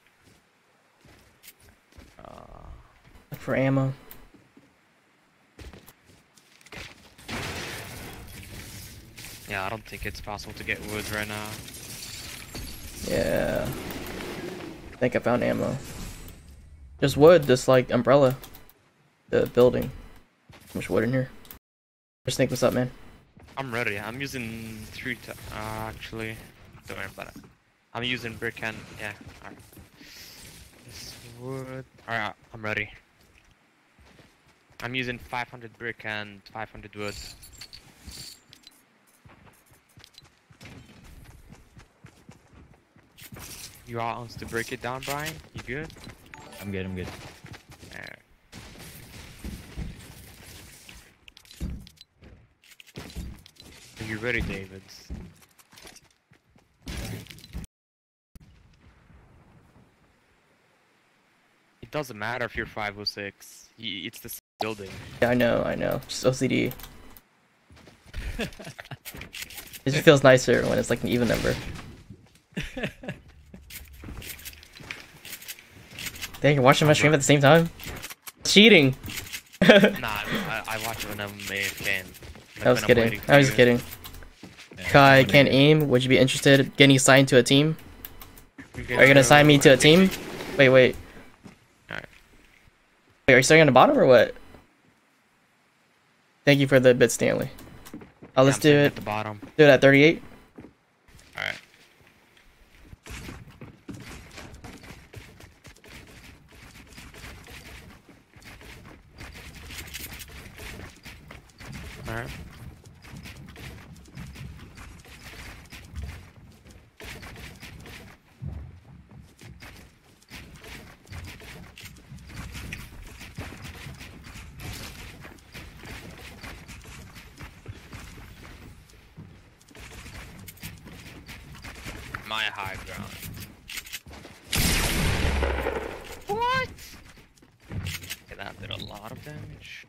Look for ammo. Yeah, I don't think it's possible to get wood right now. Yeah. I think I found ammo. There's wood, this like umbrella. The building. How much wood in here? Just think, what's up, man? I'm ready. I'm using actually, don't worry about it. I'm using brick and yeah. Alright. This wood. Alright, I'm ready. I'm using 500 brick and 500 wood. You all wants to break it down, Brian? You good? I'm good, I'm good. Alright. Are you ready, David? It doesn't matter if you're 5 or 6. It's the same building. Yeah, I know. Just OCD. It just feels nicer when it's like an even number. Dang, you're watching my stream at the same time? Cheating! Nah, I watch it when I'm AFK. I was kidding. I was just kidding. Kai can't aim. Would you be interested in getting assigned to a team? Are you gonna assign me to a team? Wait. Alright. Wait, are you starting on the bottom or what? Thank you for the bit, Stanley. Oh, let's do it. At the bottom. Do it at 38. Alright. Alright. My high ground. What? Okay, that did a lot of damage.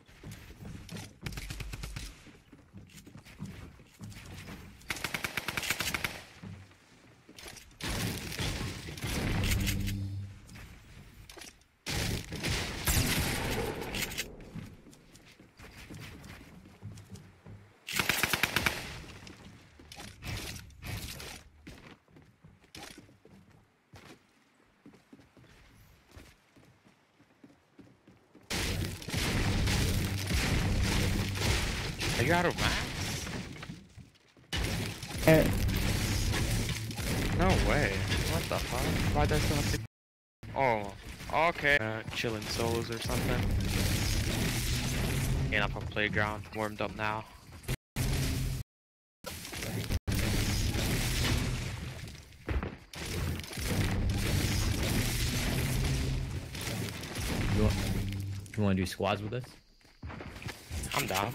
Are you out of max? No way. What the fuck? Why does that have to... Oh, okay. Chilling solos or something. Getting up on playground. Warmed up now. You want to do squads with us? I'm down.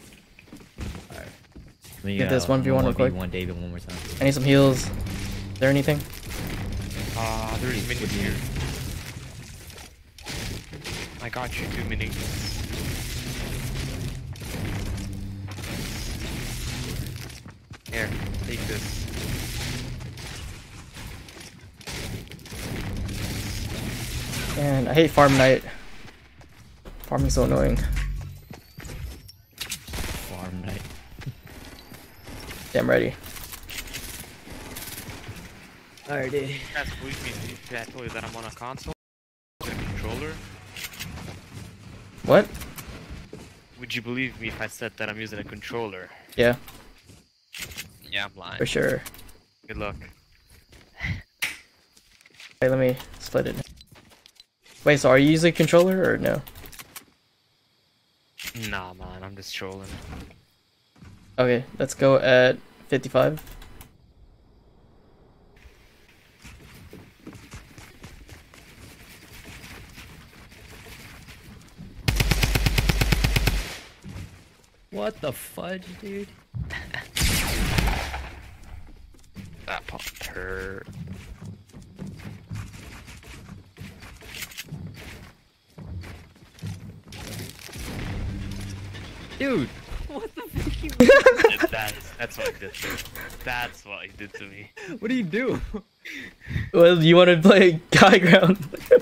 Get this 1v1 real quick. One David one more time. I need some heals. Is there anything? There's mini here. I got you 2 mini. Here, take this. And I hate farm night. Farming's so annoying. Farm night. Yeah, I'm ready. Alright, dude. You guys believe me if I told you that I'm on a console with a controller? What? Would you believe me if I said that I'm using a controller? Yeah, Yeah, I'm lying. for sure. Good luck. Wait, let me split it. Wait, so are you using a controller or no? Nah, man, I'm just trolling. Okay, let's go at 55. What the fudge, dude? That pump hurt. sure. Dude, That's what he did to me. That's what he did to me. what do you do? Well, you want to play high ground?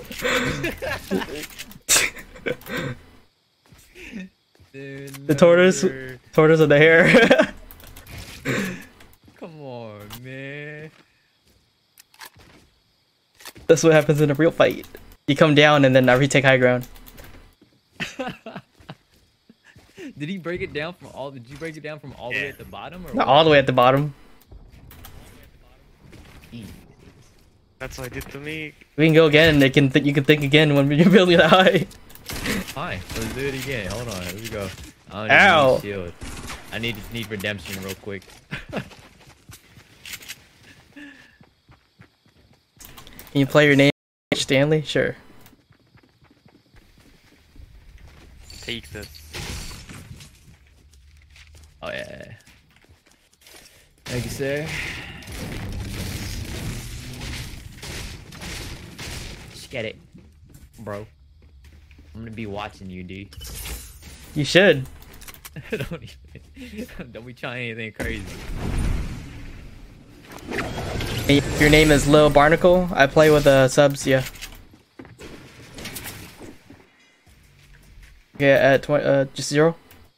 Dude, The tortoise, no. tortoise of the hare. Come on, man. That's what happens in a real fight. You come down and then I retake high ground. Did he break it down from all? Did you break it down from all the way Yeah. at the bottom, or Not what? all the way at the bottom. That's what he did to me. We can go again. They can you can think again when you're building that high. Fine, let's do it again. Hold on, here we go. I don't Ow. need shield. I need redemption real quick. Can you play your name, Stanley? Sure. Take this. Oh yeah. Thank you, sir. Just get it, bro. I'm gonna be watching you, D. You should. Don't be trying anything crazy. Your name is Lil Barnacle. I play with subs, yeah. Yeah, at 20, just 0.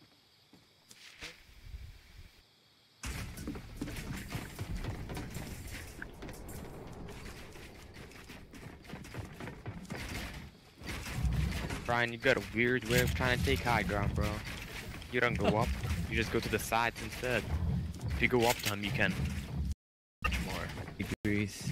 Brian, you got a weird way of trying to take high ground, bro. You don't go up, you just go to the sides instead. If you go up to him, you can much more. Degrees.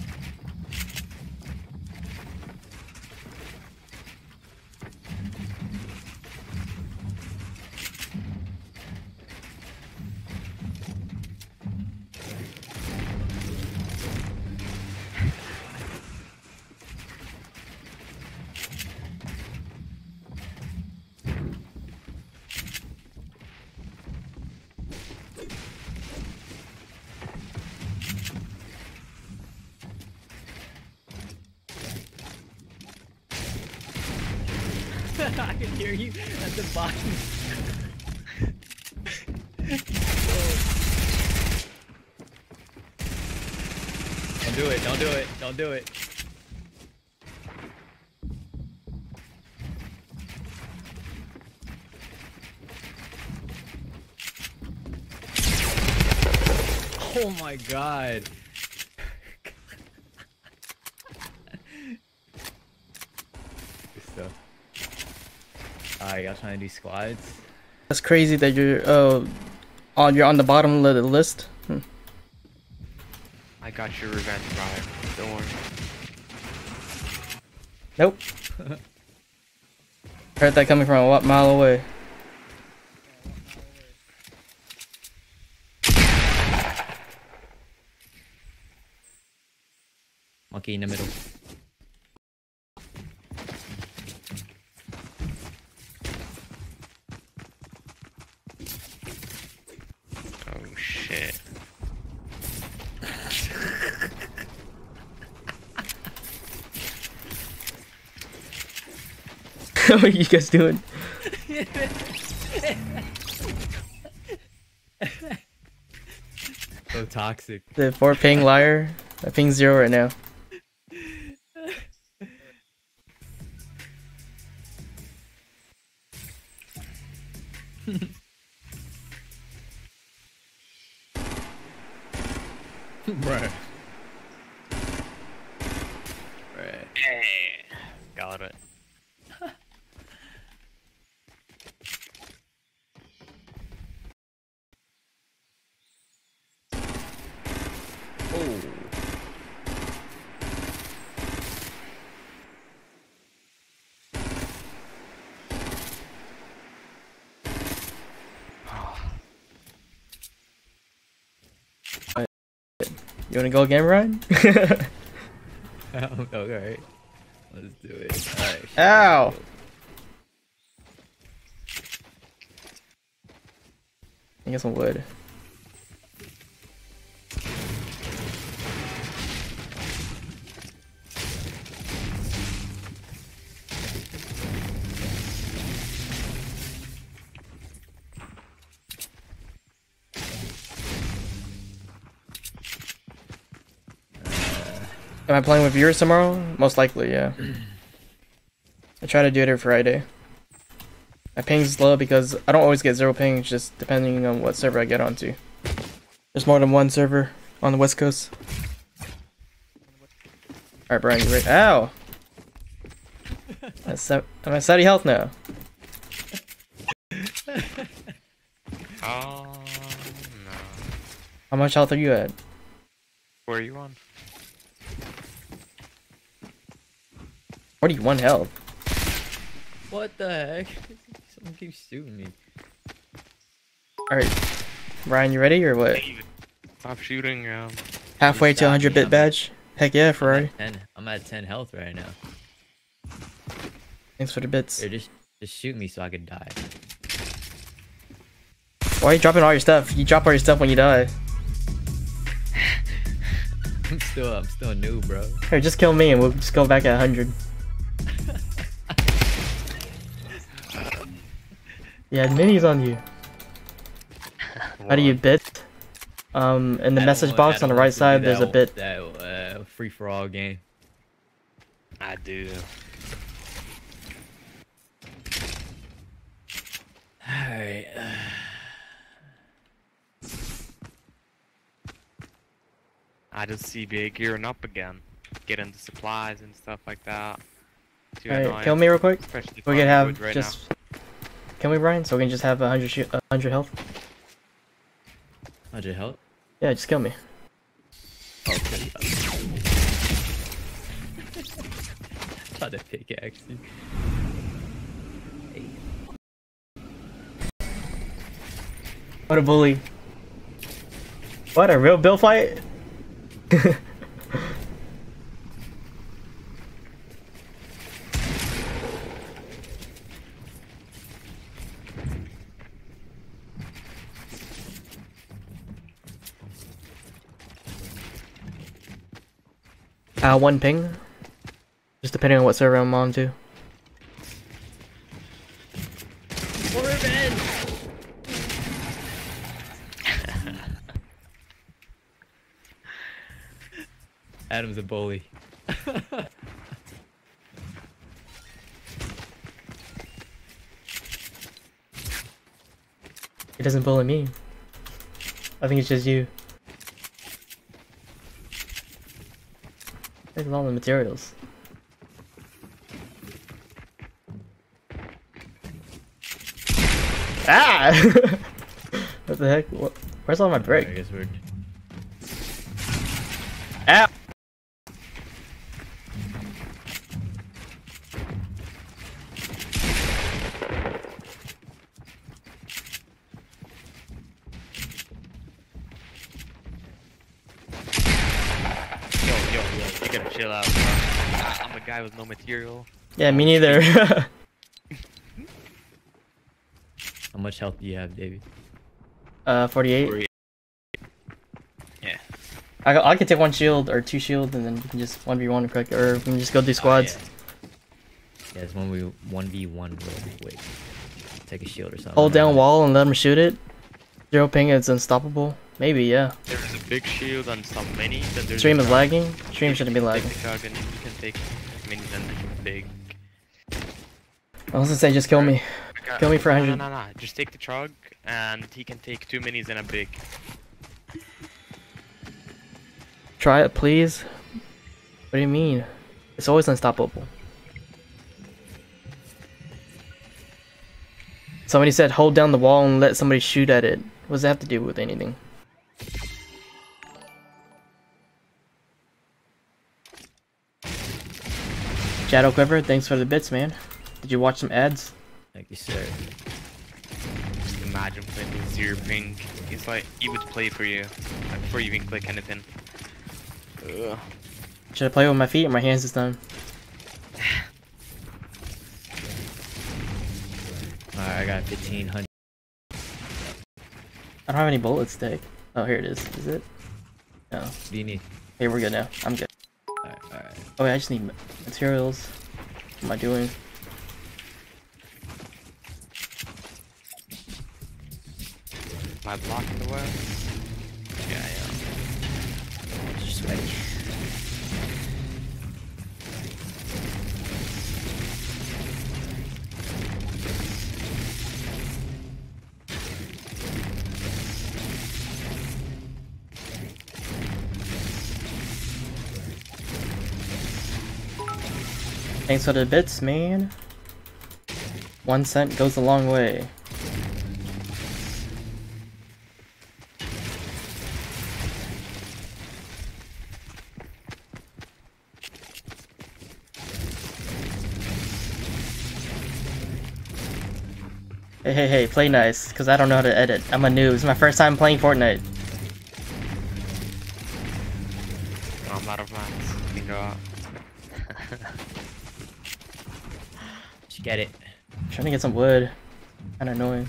I can hear you at the bottom. Don't do it, don't do it, don't do it. Oh my god. Good stuff. Alright, y'all trying to do squads? That's crazy that you're you're on the bottom of the list. I got your revenge, Brian. Don't worry. Nope. Heard that coming from a mile away. Monkey in the middle. Oh shit. What are you guys doing? So toxic. The 4 ping liar. I ping 0 right now. Bruh. Bruh. Got it. Oh. You wanna go again, Ryan? Alright. Let's do it. Alright. Ow! I get some wood. Am I playing with viewers tomorrow? Most likely, yeah. I try to do it every Friday. My ping's low because I don't always get 0 ping, it's just depending on what server I get onto. There's more than one server on the West Coast. Alright, Brian, you ready? Ow! I'm at 70 health now. Oh no. How much health are you at? Where are you on? 41 health. What the heck? Someone keeps shooting me. Alright. Brian, you ready or what? Stop shooting. Halfway to Stop 100 me, bit I'm- badge? Heck yeah, Ferrari. I'm at 10 health right now. Thanks for the bits. Here, just shoot me so I could die. Why are you dropping all your stuff? You drop all your stuff when you die. I'm still new, bro. Here, just kill me and we'll just go back at 100. Yeah, the mini's on you. How do you bit? In the message box on the right side, there's a bit. That free-for-all game. I do. Alright. I just see big gearing up again. Get into supplies and stuff like that. Too Alright, annoying, kill me real quick. especially We farming can have wood right just. Kill me, Brian, so we can just have 100 health. 100 health? Yeah, just kill me. Oh, okay. Try to pickaxe you. What a bully. What, a real Bill fight? One ping. Just depending on what server I'm on to. For revenge! Adam's a bully. He doesn't bully me. I think it's just you. Look at all the materials. Ah! What the heck? Where's all my I brick? guess we're... Ow! Yo, you gotta chill out, bro. I'm a guy with no material. Yeah, me neither. How much health do you have, David? 48. Yeah. I can take 1 shield or 2 shield and then we can just 1v1 quick, or we can just go do squads. Yeah, it's 1v1 real quick. Take a shield or something. Hold down wall and let them shoot it. 0 ping, it's unstoppable. Maybe, yeah. There's a big shield on some minis, and there's Stream a is chug. lagging. Stream You shouldn't be can lagging. Take the chug and you can take minis and big. I was gonna say, just kill me. Kill me for 100. No. Just take the chug, and he can take 2 minis and a big. Try it, please. What do you mean? It's always unstoppable. Somebody said hold down the wall and let somebody shoot at it. What does that have to do with anything? Shadow Quiver, thanks for the bits, man. Did you watch some ads? Thank you, sir. Just imagine playing with 0 ping. It's like he would play for you like, before you even click anything. Ugh. Should I play with my feet or my hands this time? Alright, I got 1500. I don't have any bullets, Dick. Oh, here it is. Is it? No. What do you need? Hey, we're good now. I'm good. Alright. Oh wait, I just need materials. What am I doing? Am I blocking the west? Yeah, Just wait. Thanks for the bits, man. 1 cent goes a long way. Hey, play nice, because I don't know how to edit. I'm a noob. It's my first time playing Fortnite. Oh, I'm out of mats. You can go out. Just get it. Trying to get some wood. Kinda annoying.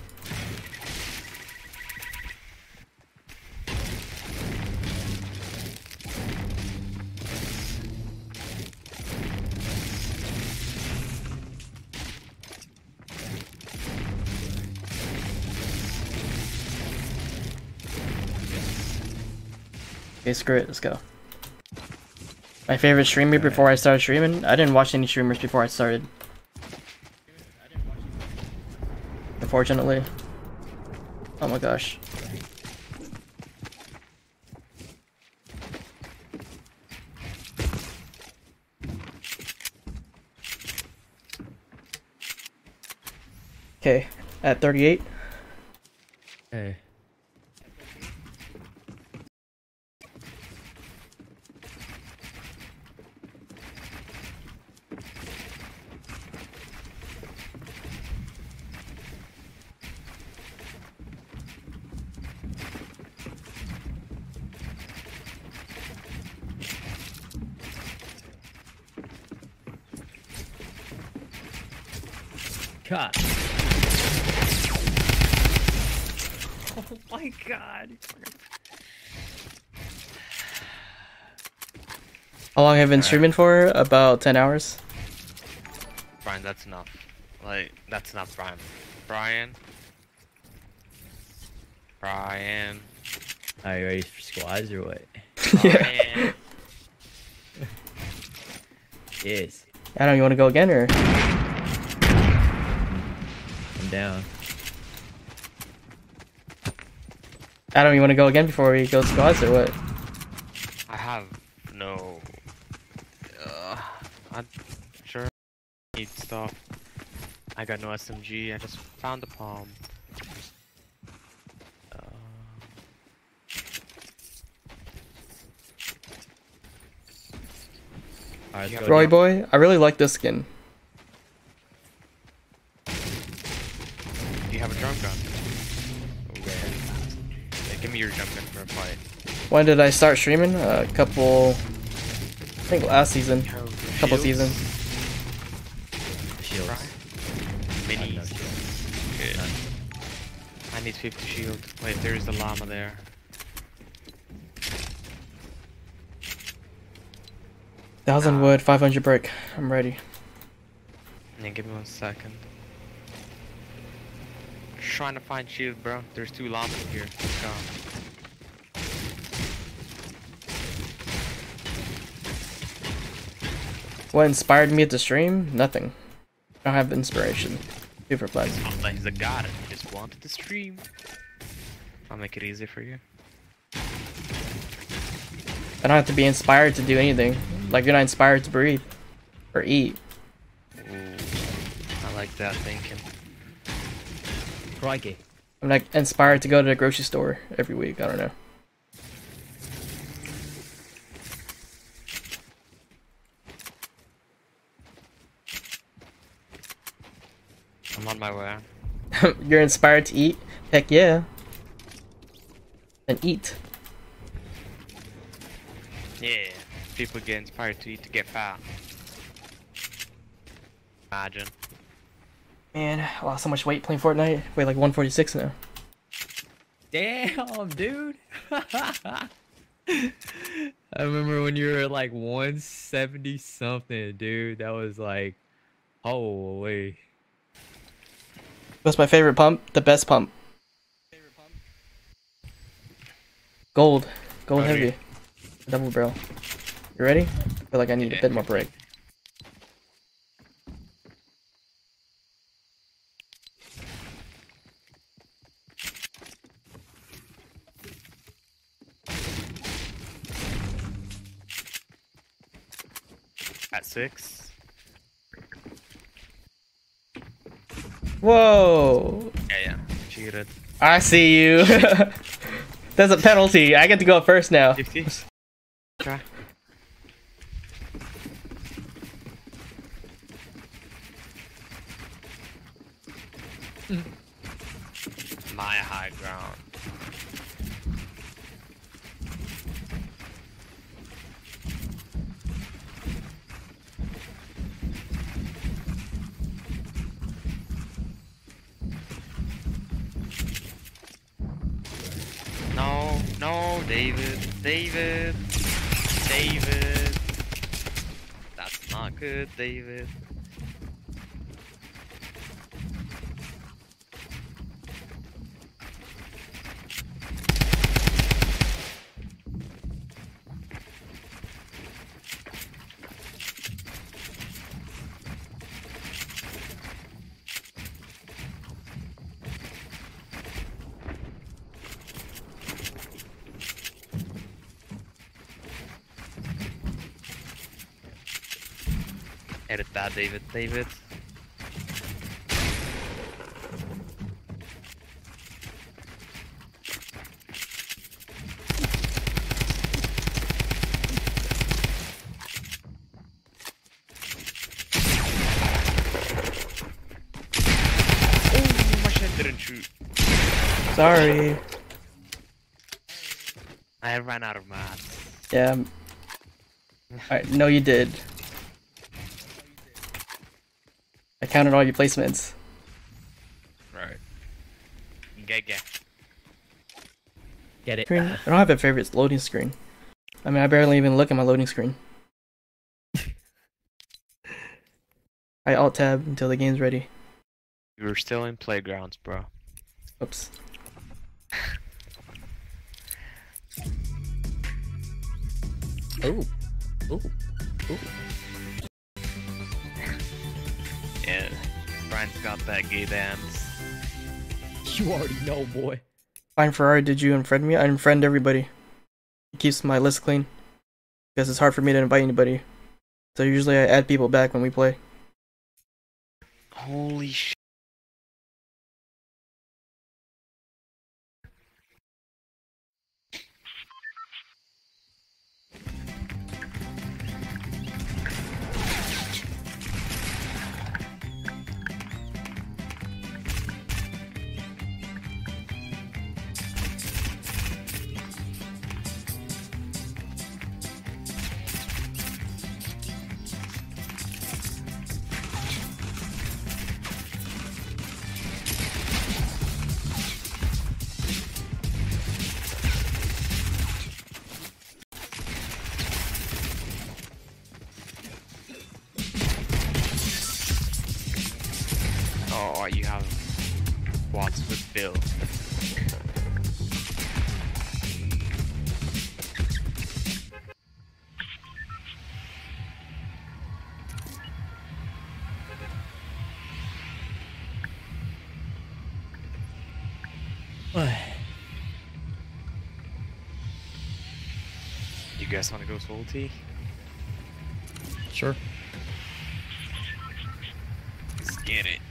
Okay, screw it, let's go. My favorite streamer before I started streaming? I didn't watch any streamers before I started. Unfortunately. Oh my gosh. Okay, at 38. Hey. God. Oh my god. How long have I been streaming for? About 10 hours. Brian, that's enough. Like, that's enough, Brian. Brian. Are you ready for squads or what? Yeah. Yes. Adam, you want to go again or? I'm down. Adam, you want to go again before we go squads or what? I have no. I'm sure I need stuff. I got no SMG. I just found the palm. Alright, let's go. Roy boy, I really like this skin. Do you have a drum gun? Okay. Yeah, give me your drum gun for a fight. When did I start streaming? A couple, I think last season. Couple seasons. Shields. Minis. No shield. Good. None. I need 50 shield. Wait, there's the llama there. Thousand wood, 500 brick. I'm ready. Yeah, give me 1 second. Trying to find shield, bro. There's 2 llamas here. Let's go. What inspired me to stream? Nothing. I don't have inspiration. Super plans. Not like he's a god and he just wanted to stream. I'll make it easy for you. I don't have to be inspired to do anything. Like you're not inspired to breathe or eat. Ooh, I like that thinking. Crikey. I'm like inspired to go to the grocery store every week. I don't know. I'm on my way. You're inspired to eat? Heck yeah. And eat. Yeah, people get inspired to eat to get fat. Imagine. Man, I lost so much weight playing Fortnite. Weigh like 146 now. Damn, dude. I remember when you were like 170 something, dude. That was like, holy. What's my favorite pump? The best pump. Gold. Gold Okay. heavy. Double barrel. You ready? I feel like I need a bit more break. At 6. Whoa! Yeah, cheated. I see you. That's a penalty. I get to go first now. 50. Try. My high ground. No, David. That's not good, David. Edit that, David. Oh, my shit didn't shoot. Sorry. I ran out of mats. Yeah. Alright, no you did. I counted all your placements. Right. Get. Get it. Screen. I don't have a favorite loading screen. I mean, I barely even look at my loading screen. I alt tab until the game's ready. You were still in playgrounds, bro. Oops. Oh. Yeah. Brian's got that gay dance. You already know, boy. Fine Ferrari, did you unfriend me? I unfriend everybody. It keeps my list clean. Because it's hard for me to invite anybody. So usually I add people back when we play. Holy shit. Oh, you have quads with Bill. You guys want to go salty? Sure. Let's get it.